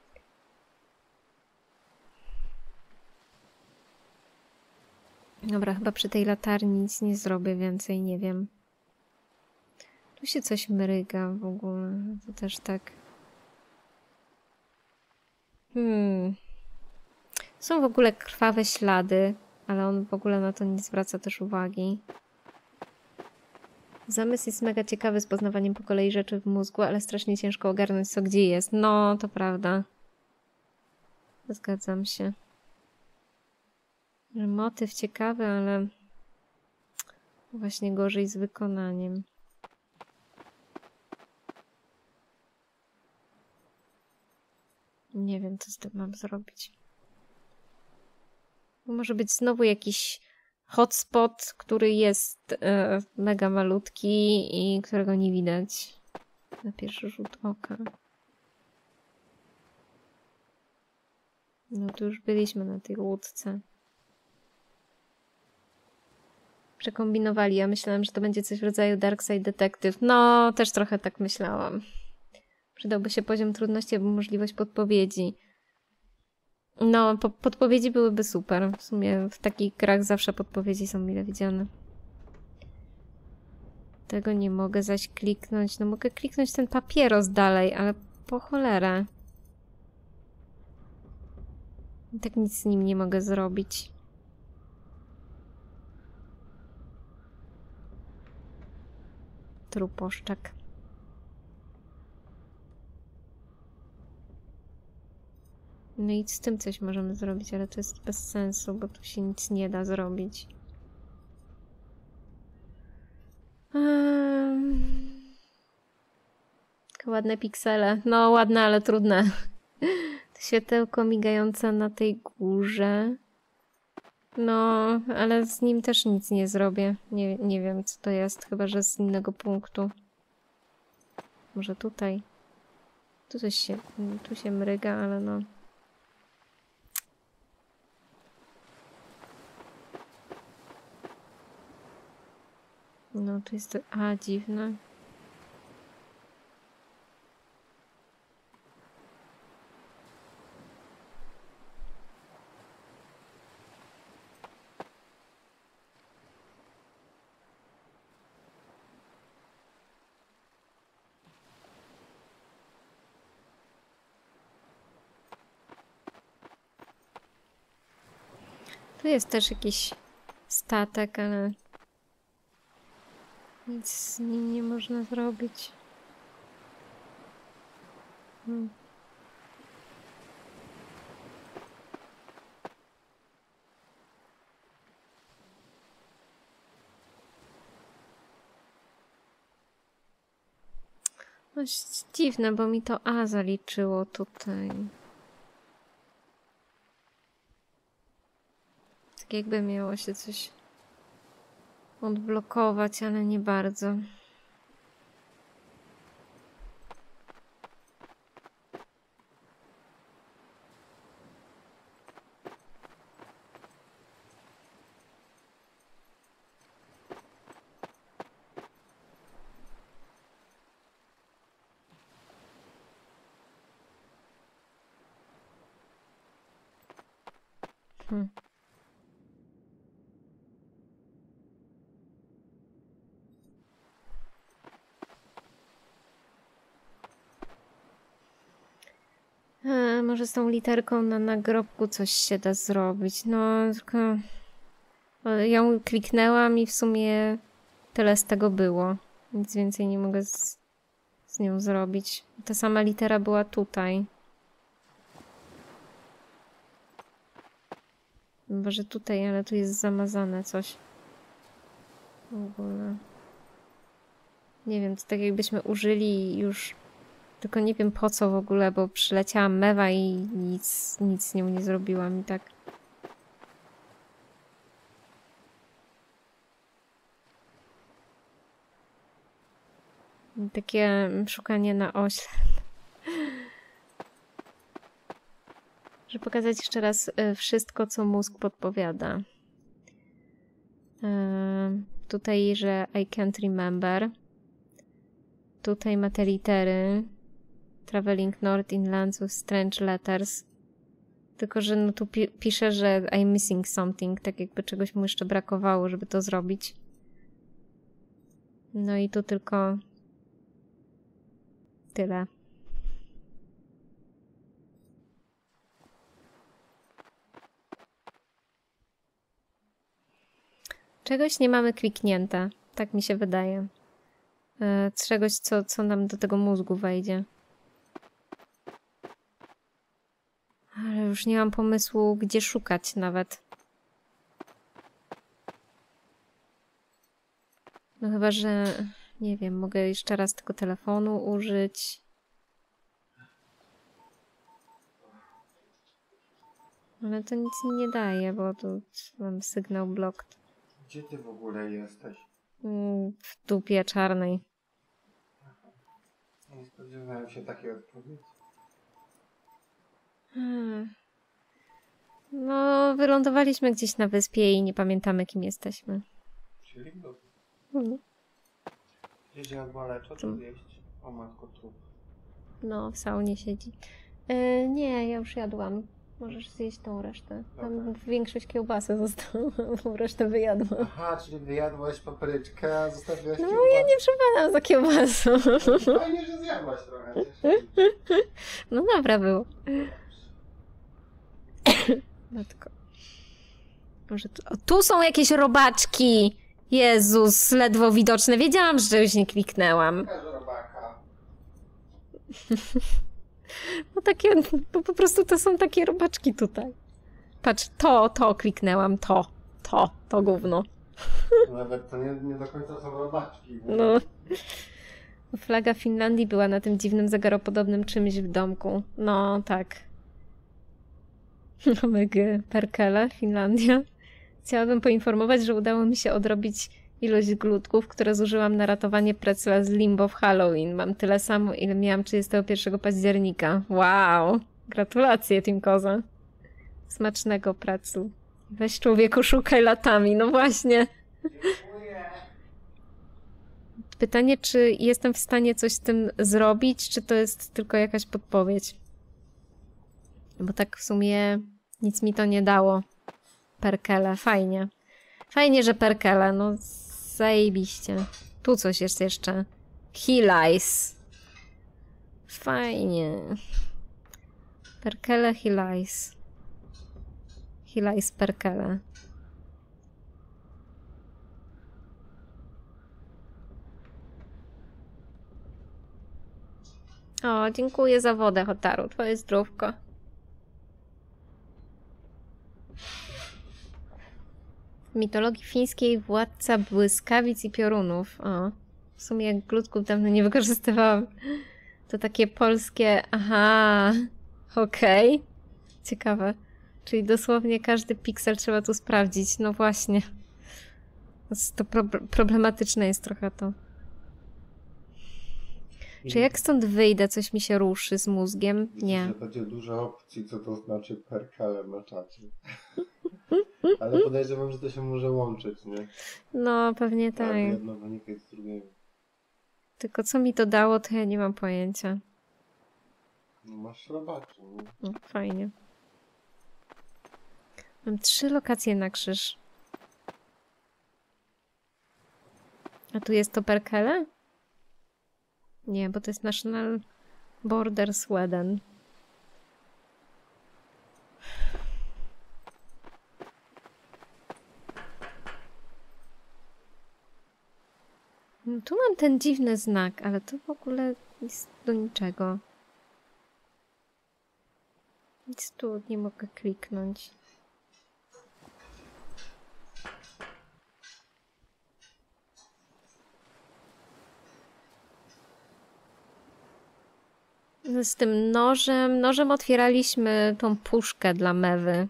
Dobra, chyba przy tej latarni nic nie zrobię więcej, nie wiem. Tu się coś mryga w ogóle. To też tak. Są w ogóle krwawe ślady, ale on w ogóle na to nie zwraca też uwagi. Zamysł jest mega ciekawy z poznawaniem po kolei rzeczy w mózgu, ale strasznie ciężko ogarnąć, co gdzie jest. No, to prawda. Zgadzam się. Motyw ciekawy, ale właśnie gorzej z wykonaniem. Nie wiem, co z tym mam zrobić. Może być znowu jakiś hotspot, który jest mega malutki i którego nie widać na pierwszy rzut oka. No tu już byliśmy na tej łódce. Przekombinowali. Ja myślałam, że to będzie coś w rodzaju Darkside Detective. No, też trochę tak myślałam. Przydałby się poziom trudności albo możliwość podpowiedzi. No, podpowiedzi byłyby super. W sumie w takich grach zawsze podpowiedzi są mile widziane. Tego nie mogę zaś kliknąć. No mogę kliknąć ten papieros dalej, ale po cholerę. I tak nic z nim nie mogę zrobić. Truposzczak. No i z tym coś możemy zrobić, ale to jest bez sensu, bo tu się nic nie da zrobić. Takie ładne piksele. No ładne, ale trudne. To światełko migające na tej górze. No, ale z nim też nic nie zrobię. Nie wiem, co to jest, chyba że z innego punktu. Może tutaj. Tu coś się, tu się mryga, ale no. No, tu jest... A, dziwne. Tu jest też jakiś statek, ale nic z nim nie można zrobić. No dziwne, bo mi to A zaliczyło tutaj. Tak jakby miało się coś odblokować, ale nie bardzo. Może z tą literką na nagrobku coś się da zrobić. No, tylko ją kliknęłam i w sumie tyle z tego było. Nic więcej nie mogę z nią zrobić. Ta sama litera była tutaj. Może tutaj, ale tu jest zamazane coś. W ogóle. Nie wiem, to tak jakbyśmy użyli już... Tylko nie wiem po co w ogóle, bo przyleciała mewa i nic z nią nie zrobiłam i tak. Takie szukanie na ośle. Żeby pokazać jeszcze raz wszystko, co mózg podpowiada. Tutaj, że I can't remember. Tutaj ma te litery. Traveling north inland with strange letters. Tylko, że no tu pisze, że I'm missing something. Tak jakby czegoś mu jeszcze brakowało, żeby to zrobić. No i tu tylko tyle. Czegoś nie mamy kliknięte. Tak mi się wydaje. Czegoś, co nam do tego mózgu wejdzie. Ale już nie mam pomysłu, gdzie szukać nawet. No chyba, że... Nie wiem, mogę jeszcze raz tego telefonu użyć. Ale to nic mi nie daje, bo tu mam sygnał blocked.
Gdzie ty w ogóle jesteś?
W dupie czarnej.
Nie spodziewałem się takiej odpowiedzi.
No, wylądowaliśmy gdzieś na wyspie i nie pamiętamy, kim jesteśmy.
Czyli w dupie.
Mhm.
Gdzieś jadła leczo, czy zjeść? O matko, trup.
No, w saunie siedzi. Nie, ja już jadłam. Możesz zjeść tą resztę. Tam większość kiełbasy została, bo resztę wyjadłam.
Aha, czyli wyjadłaś papryczkę, a zostawiłaś
No,
kiełbasę.
ja nie przepadam za kiełbasą.
Fajnie, że zjadłaś trochę.
No dobra było. Matko. Może tu są jakieś robaczki! Jezus, ledwo widoczne. Wiedziałam, że czegoś nie kliknęłam.
Jaka robaka?
No takie, po prostu to są takie robaczki tutaj. Patrz, to kliknęłam, to gówno.
Nawet to nie do końca są robaczki.
No. Flaga Finlandii była na tym dziwnym zegaropodobnym czymś w domku. No, tak. Omega Perkele, Finlandia. Chciałabym poinformować, że udało mi się odrobić ilość glutków, które zużyłam na ratowanie Pretzela z Limbo w Halloween. Mam tyle samo, ile miałam 31 października. Wow! Gratulacje, Team Koza. Smacznego Pretzelu. Weź człowieku, szukaj latami. No właśnie.
Dziękuję.
Pytanie, czy jestem w stanie coś z tym zrobić, czy to jest tylko jakaś podpowiedź? Bo tak w sumie nic mi to nie dało. Perkele, fajnie. Fajnie, że perkele, no zajebiście. Tu coś jest jeszcze. Hilais. Fajnie. Perkele, Hilais. Hilais, perkele. O, dziękuję za wodę, Hotaru. Twoje zdrówko. W mitologii fińskiej władca błyskawic i piorunów. O, w sumie jak glutków dawno nie wykorzystywałam. To takie polskie... Aha, okej. Ciekawe. Czyli dosłownie każdy piksel trzeba tu sprawdzić. No właśnie. To problematyczne jest trochę to. Czy jak stąd wyjdę, coś mi się ruszy z mózgiem? Nie.
Że będzie dużo opcji, co to znaczy perkele na czacie. Ale podejrzewam, że to się może łączyć, nie?
No, pewnie tak.
Jedno wynika z drugiego.
Tylko co mi to dało, to ja nie mam pojęcia.
No masz robaczy, nie?
No, fajnie. Mam 3 lokacje na krzyż. A tu jest to Perkele? Nie, bo to jest National Border Sweden. No, tu mam ten dziwny znak, ale to w ogóle jest do niczego. Nic tu nie mogę kliknąć. Z tym nożem otwieraliśmy tą puszkę dla mewy.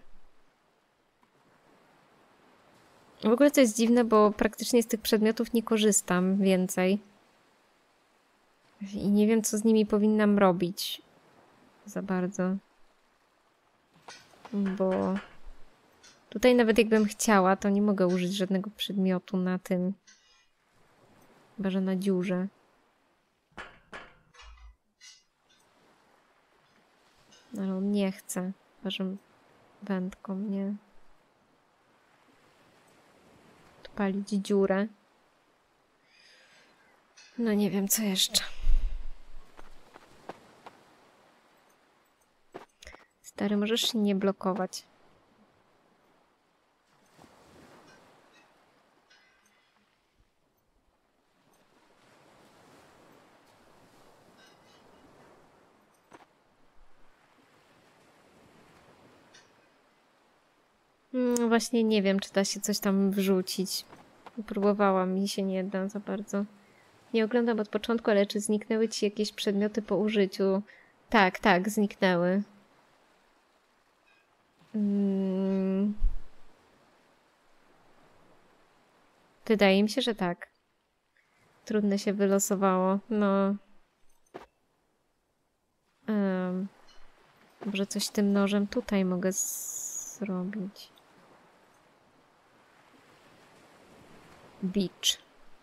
W ogóle to jest dziwne, bo praktycznie z tych przedmiotów nie korzystam więcej. I nie wiem, co z nimi powinnam robić. Za bardzo. Bo tutaj nawet jakbym chciała, to nie mogę użyć żadnego przedmiotu na tym. Chyba, że na dziurze. Ale on nie chce. Chyba, że wędką mnie odpalić dziurę. No nie wiem, co jeszcze. Stary, możesz się nie blokować. Właśnie nie wiem, czy da się coś tam wrzucić. Próbowałam, mi się nie da za bardzo. Nie oglądam od początku, ale czy zniknęły ci jakieś przedmioty po użyciu? Tak, tak, zniknęły. Wydaje mi się, że tak. Trudne się wylosowało. No. Może coś tym nożem tutaj mogę zrobić. Beach.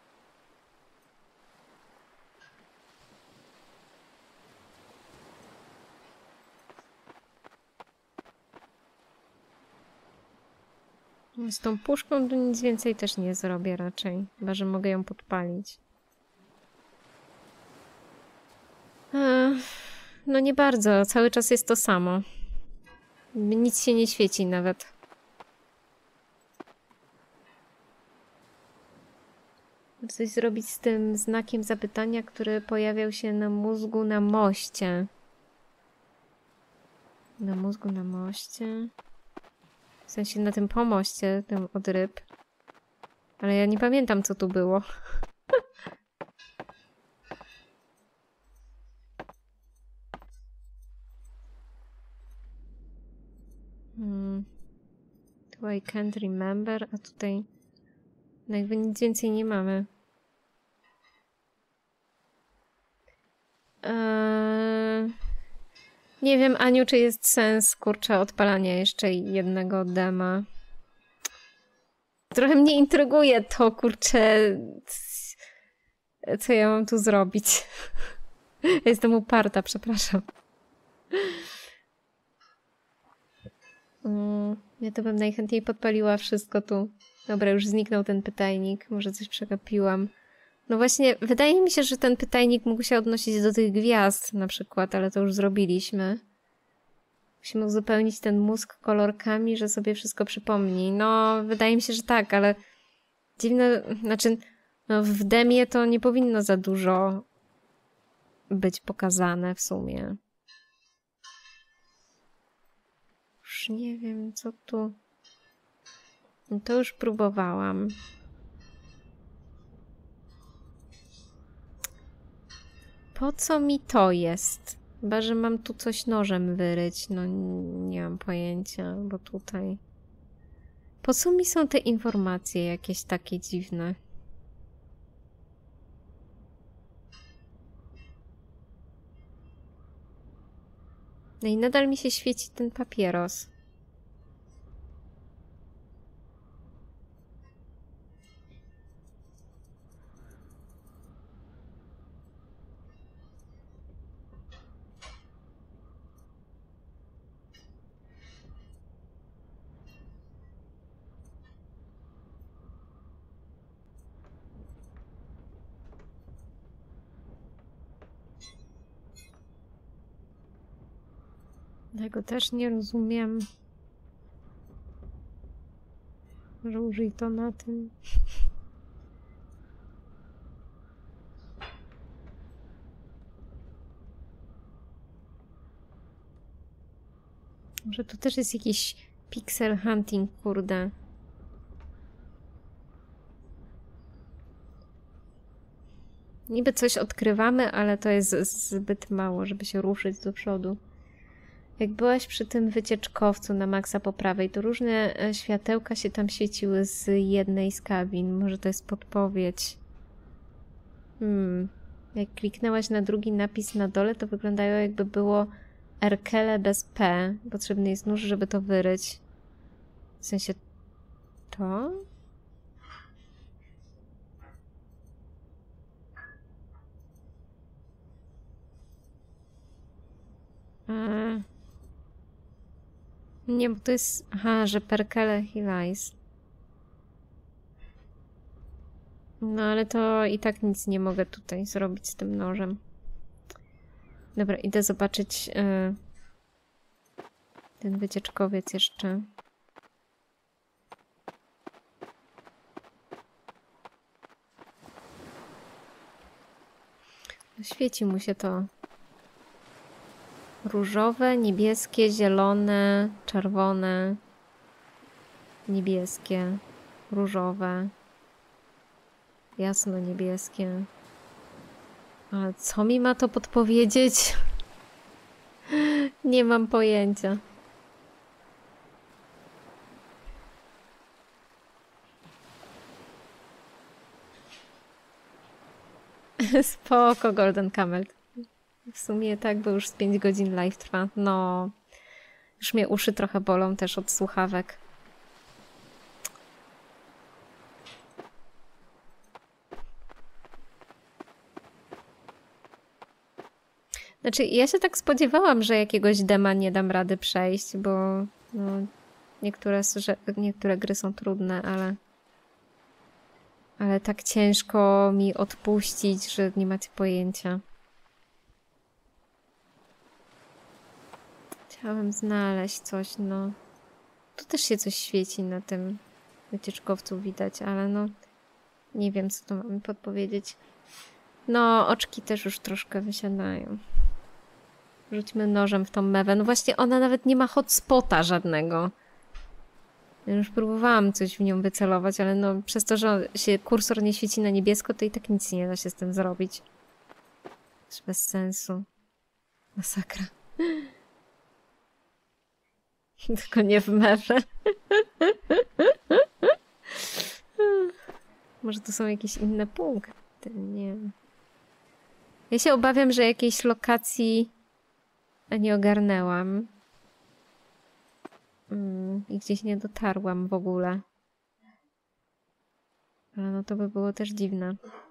Z tą puszką to nic więcej też nie zrobię raczej. Chyba, że mogę ją podpalić. No nie bardzo. Cały czas jest to samo. Nic się nie świeci nawet. Coś zrobić z tym znakiem zapytania, który pojawiał się na mózgu na moście. Na mózgu na moście. W sensie na tym pomoście, tym od ryb. Ale ja nie pamiętam, co tu było. Tu I can't remember, a tutaj no jakby nic więcej nie mamy. Nie wiem, Aniu, czy jest sens, kurczę, odpalania jeszcze jednego dema. Trochę mnie intryguje to, kurczę, co ja mam tu zrobić. Jestem uparta, przepraszam. Ja to bym najchętniej podpaliła wszystko tu. Dobra, już zniknął ten pytajnik. Może coś przegapiłam. No właśnie, wydaje mi się, że ten pytajnik mógł się odnosić do tych gwiazd na przykład, ale to już zrobiliśmy. Musimy uzupełnić ten mózg kolorkami, że sobie wszystko przypomni. No, wydaje mi się, że tak, ale dziwne, znaczy no w demie to nie powinno za dużo być pokazane w sumie. Już nie wiem, co tu... No to już próbowałam. Po co mi to jest? Chyba, że mam tu coś nożem wyryć. No nie mam pojęcia, bo tutaj... Po co mi są te informacje jakieś takie dziwne? No i nadal mi się świeci ten papieros. Tego też nie rozumiem. Może użyj to na tym. Może to też jest jakiś pixel hunting, kurde. Niby coś odkrywamy, ale to jest zbyt mało, żeby się ruszyć do przodu. Jak byłaś przy tym wycieczkowcu na maksa po prawej, to różne światełka się tam świeciły z jednej z kabin. Może to jest podpowiedź. Jak kliknęłaś na drugi napis na dole, to wyglądało jakby było Erkele bez P. Potrzebny jest nóż, żeby to wyryć. W sensie to? Nie, bo to jest... Aha, że Perkele Hilais. No ale to i tak nic nie mogę tutaj zrobić z tym nożem. Dobra, idę zobaczyć ten wycieczkowiec jeszcze. Świeci mu się to. Różowe, niebieskie, zielone, czerwone, niebieskie, różowe, jasno niebieskie. A co mi ma to podpowiedzieć? Nie mam pojęcia. Spoko, Golden Camel. W sumie tak, bo już z 5 godzin live trwa. No, już mnie uszy trochę bolą też od słuchawek. Znaczy, ja się tak spodziewałam, że jakiegoś dema nie dam rady przejść, bo no, niektóre gry są trudne, ale tak ciężko mi odpuścić, że nie macie pojęcia. Chciałam znaleźć coś, no. Tu też się coś świeci na tym wycieczkowcu widać, ale no nie wiem, co tu mam podpowiedzieć. No, oczki też już troszkę wysiadają. Rzućmy nożem w tą mewę. No właśnie, ona nawet nie ma hotspota żadnego. Ja już próbowałam coś w nią wycelować, ale no przez to, że się kursor nie świeci na niebiesko, to i tak nic nie da się z tym zrobić. Już bez sensu. Masakra. Tylko nie w mewę. Może to są jakieś inne punkty? Nie wiem. Ja się obawiam, że jakiejś lokacji nie ogarnęłam. I gdzieś nie dotarłam w ogóle. Ale no to by było też dziwne.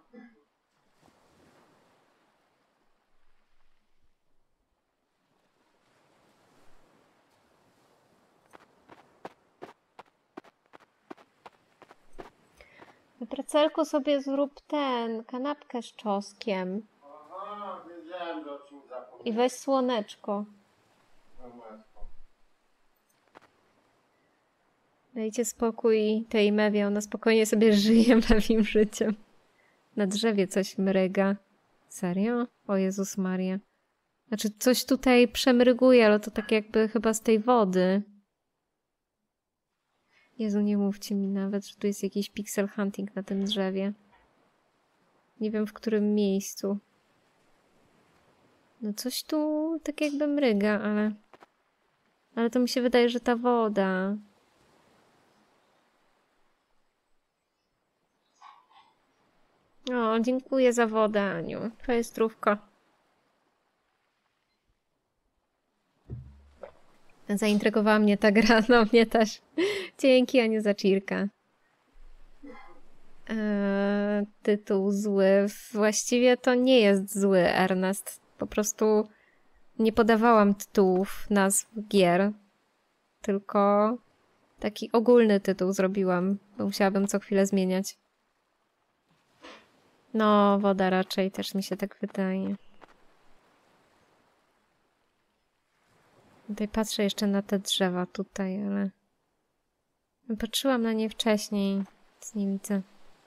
Na pracelku sobie zrób kanapkę z czosnkiem.
Aha, wiedziałem, że o czym zapomniałem.
I weź słoneczko. Dajcie spokój tej mewie, ona spokojnie sobie żyje mewim życiem. Na drzewie coś mryga. Serio? O Jezus Maria. Znaczy coś tutaj przemryguje, ale to tak jakby chyba z tej wody. Jezu, nie mówcie mi nawet, że tu jest jakiś pixel hunting na tym drzewie. Nie wiem w którym miejscu. No coś tu tak jakby mryga, ale to mi się wydaje, że ta woda. O, dziękuję za wodę, Aniu. Twoje zdrówko. Zaintrygowała mnie ta gra, no mnie też. Dzięki, Aniu, za cheerka. Tytuł zły. Właściwie to nie jest zły, Ernest. Po prostu nie podawałam tytułów nazw gier, tylko taki ogólny tytuł zrobiłam, bo musiałabym co chwilę zmieniać. No, woda raczej, też mi się tak wydaje. Tutaj patrzę jeszcze na te drzewa tutaj, ale... Patrzyłam na nie wcześniej, nic nie widzę.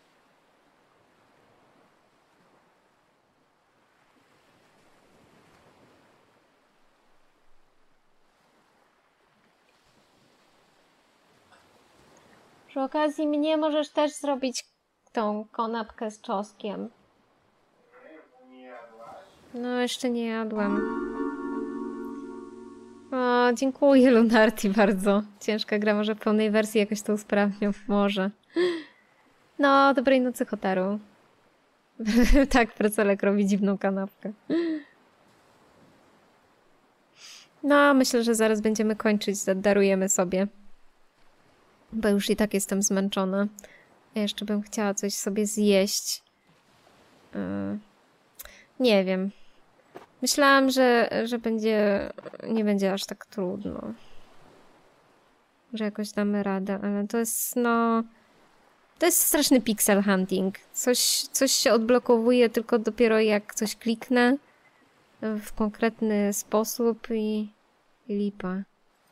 Przy okazji mnie możesz też zrobić tą kanapkę z czosnkiem. No, jeszcze nie jadłam. O, dziękuję Lunarti bardzo. Ciężka gra, może w pełnej wersji jakoś to usprawnią. Może. No, dobrej nocy, Hotaru. Tak, Precelek robi dziwną kanapkę. No, myślę, że zaraz będziemy kończyć, darujemy sobie. Bo już i tak jestem zmęczona. Ja jeszcze bym chciała coś sobie zjeść. Nie wiem. Myślałam, że nie będzie aż tak trudno. Że jakoś damy radę, ale to jest, no... To jest straszny pixel hunting. Coś się odblokowuje tylko dopiero jak coś kliknę w konkretny sposób i lipa.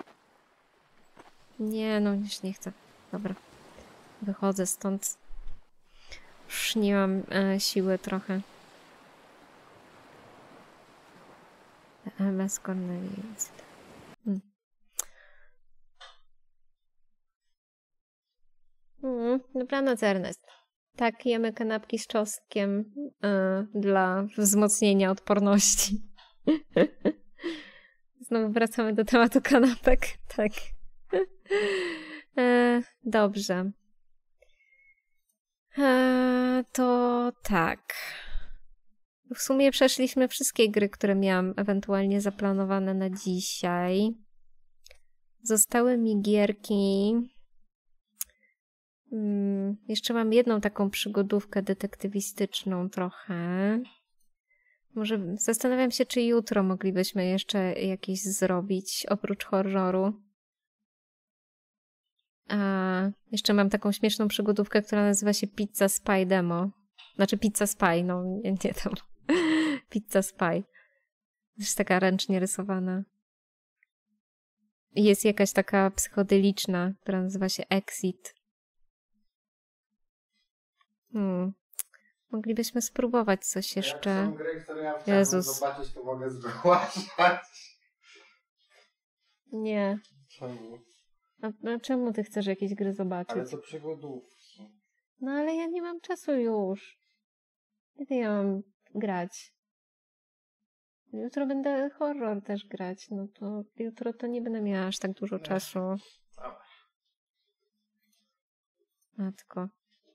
Nie, no już nie chcę. Dobra. Wychodzę stąd. Już nie mam siły trochę. MS Cornelius. Dobranoc, Ernest. Tak, jemy kanapki z czosnkiem dla wzmocnienia odporności. Znowu wracamy do tematu kanapek. Tak. Dobrze. To tak. W sumie przeszliśmy wszystkie gry, które miałam ewentualnie zaplanowane na dzisiaj. Zostały mi gierki... Jeszcze mam jedną taką przygodówkę detektywistyczną trochę. Może zastanawiam się, czy jutro moglibyśmy jeszcze jakieś zrobić, oprócz horroru. A jeszcze mam taką śmieszną przygodówkę, która nazywa się Pizza Spy Demo. Znaczy Pizza Spy, no nie tam. Pizza Spy. Jest taka ręcznie rysowana. Jest jakaś taka psychodeliczna, która nazywa się Exit. Moglibyśmy spróbować coś jeszcze.
Jak są gry, które ja chciałbym zobaczyć, to mogę zgłaszać.
Nie.
Czemu?
A czemu ty chcesz jakieś gry zobaczyć?
Ale to przygodówki.
No ale ja nie mam czasu już. Kiedy ja mam grać? Jutro będę horror też grać. No to jutro to nie będę miała aż tak dużo czasu.
Dobra.
Matko.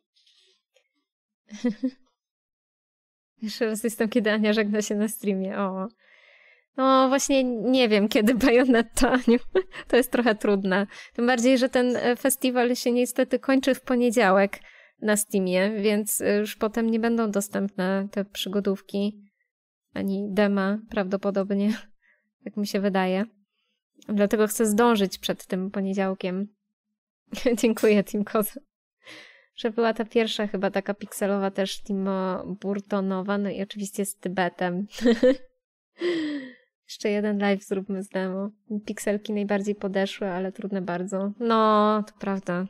Jeszcze raz jestem, kiedy Ania żegna się na streamie. O. No właśnie nie wiem, kiedy Bayonetta, Aniu. To jest trochę trudne. Tym bardziej, że ten festiwal się niestety kończy w poniedziałek na Steamie, więc już potem nie będą dostępne te przygodówki. Ani dema prawdopodobnie, jak mi się wydaje. Dlatego chcę zdążyć przed tym poniedziałkiem. Dziękuję, Tim Koza. Że była ta pierwsza chyba taka pikselowa też Timo Burtonowa, no i oczywiście z Tybetem. Jeszcze jeden live zróbmy z demo. Pikselki najbardziej podeszły, ale trudne bardzo. No, to prawda.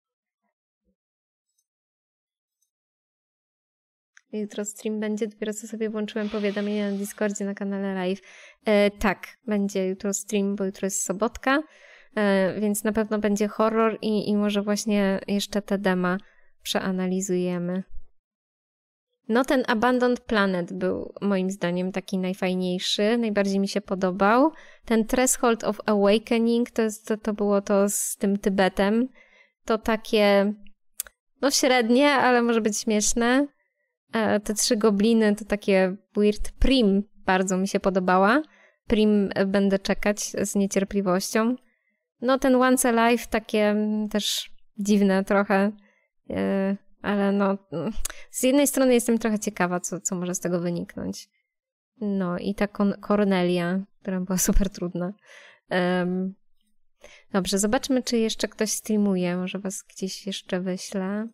Jutro stream będzie, dopiero co sobie włączyłem powiadomienia na Discordzie na kanale live. Tak, będzie jutro stream, bo jutro jest sobotka, więc na pewno będzie horror i może właśnie jeszcze te dema przeanalizujemy. No ten Abandoned Planet był moim zdaniem taki najfajniejszy, najbardziej mi się podobał. Ten Threshold of Awakening, to było to z tym Tybetem. To takie, no średnie, ale może być śmieszne. Te 3 gobliny to takie weird. Prim bardzo mi się podobała. Prim będę czekać z niecierpliwością. No ten Once Alive takie też dziwne trochę. Ale no z jednej strony jestem trochę ciekawa, co może z tego wyniknąć. No i ta Cornelia, która była super trudna. Dobrze, zobaczmy, czy jeszcze ktoś streamuje. Może was gdzieś jeszcze wyślę.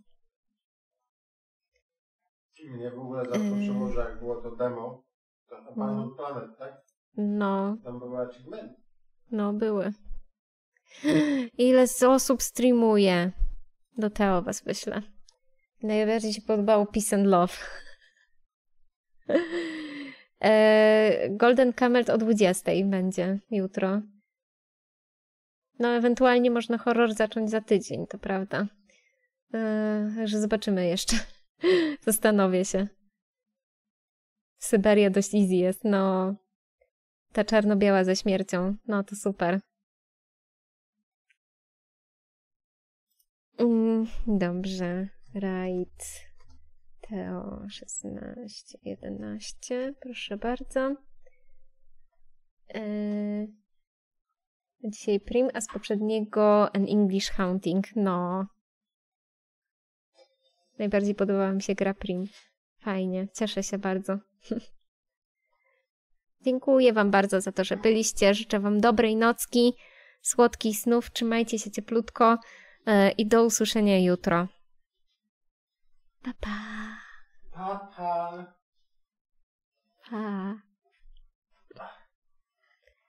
Mnie w ogóle zaskoczyło, że jak było to demo, to Abandoned Planet, tak?
No.
Tam były achievement.
No, były. Ile z osób streamuje? Do Teo was wyślę. Najbardziej się podobało Peace and Love. Golden Kamet o 20 będzie jutro. No, ewentualnie można horror zacząć za tydzień, to prawda. Że zobaczymy jeszcze. Zastanowię się. Syberia dość easy jest, no. Ta czarno-biała ze śmiercią. No, to super. Dobrze. Right. Teo 16, 11, proszę bardzo. Dzisiaj Prim, a z poprzedniego An English Haunting. No. Najbardziej podobała mi się gra Prim. Fajnie, cieszę się bardzo. Dziękuję wam bardzo za to, że byliście. Życzę wam dobrej nocki, słodkich snów, trzymajcie się cieplutko i do usłyszenia jutro. Pa, pa.
Pa, pa.
Pa.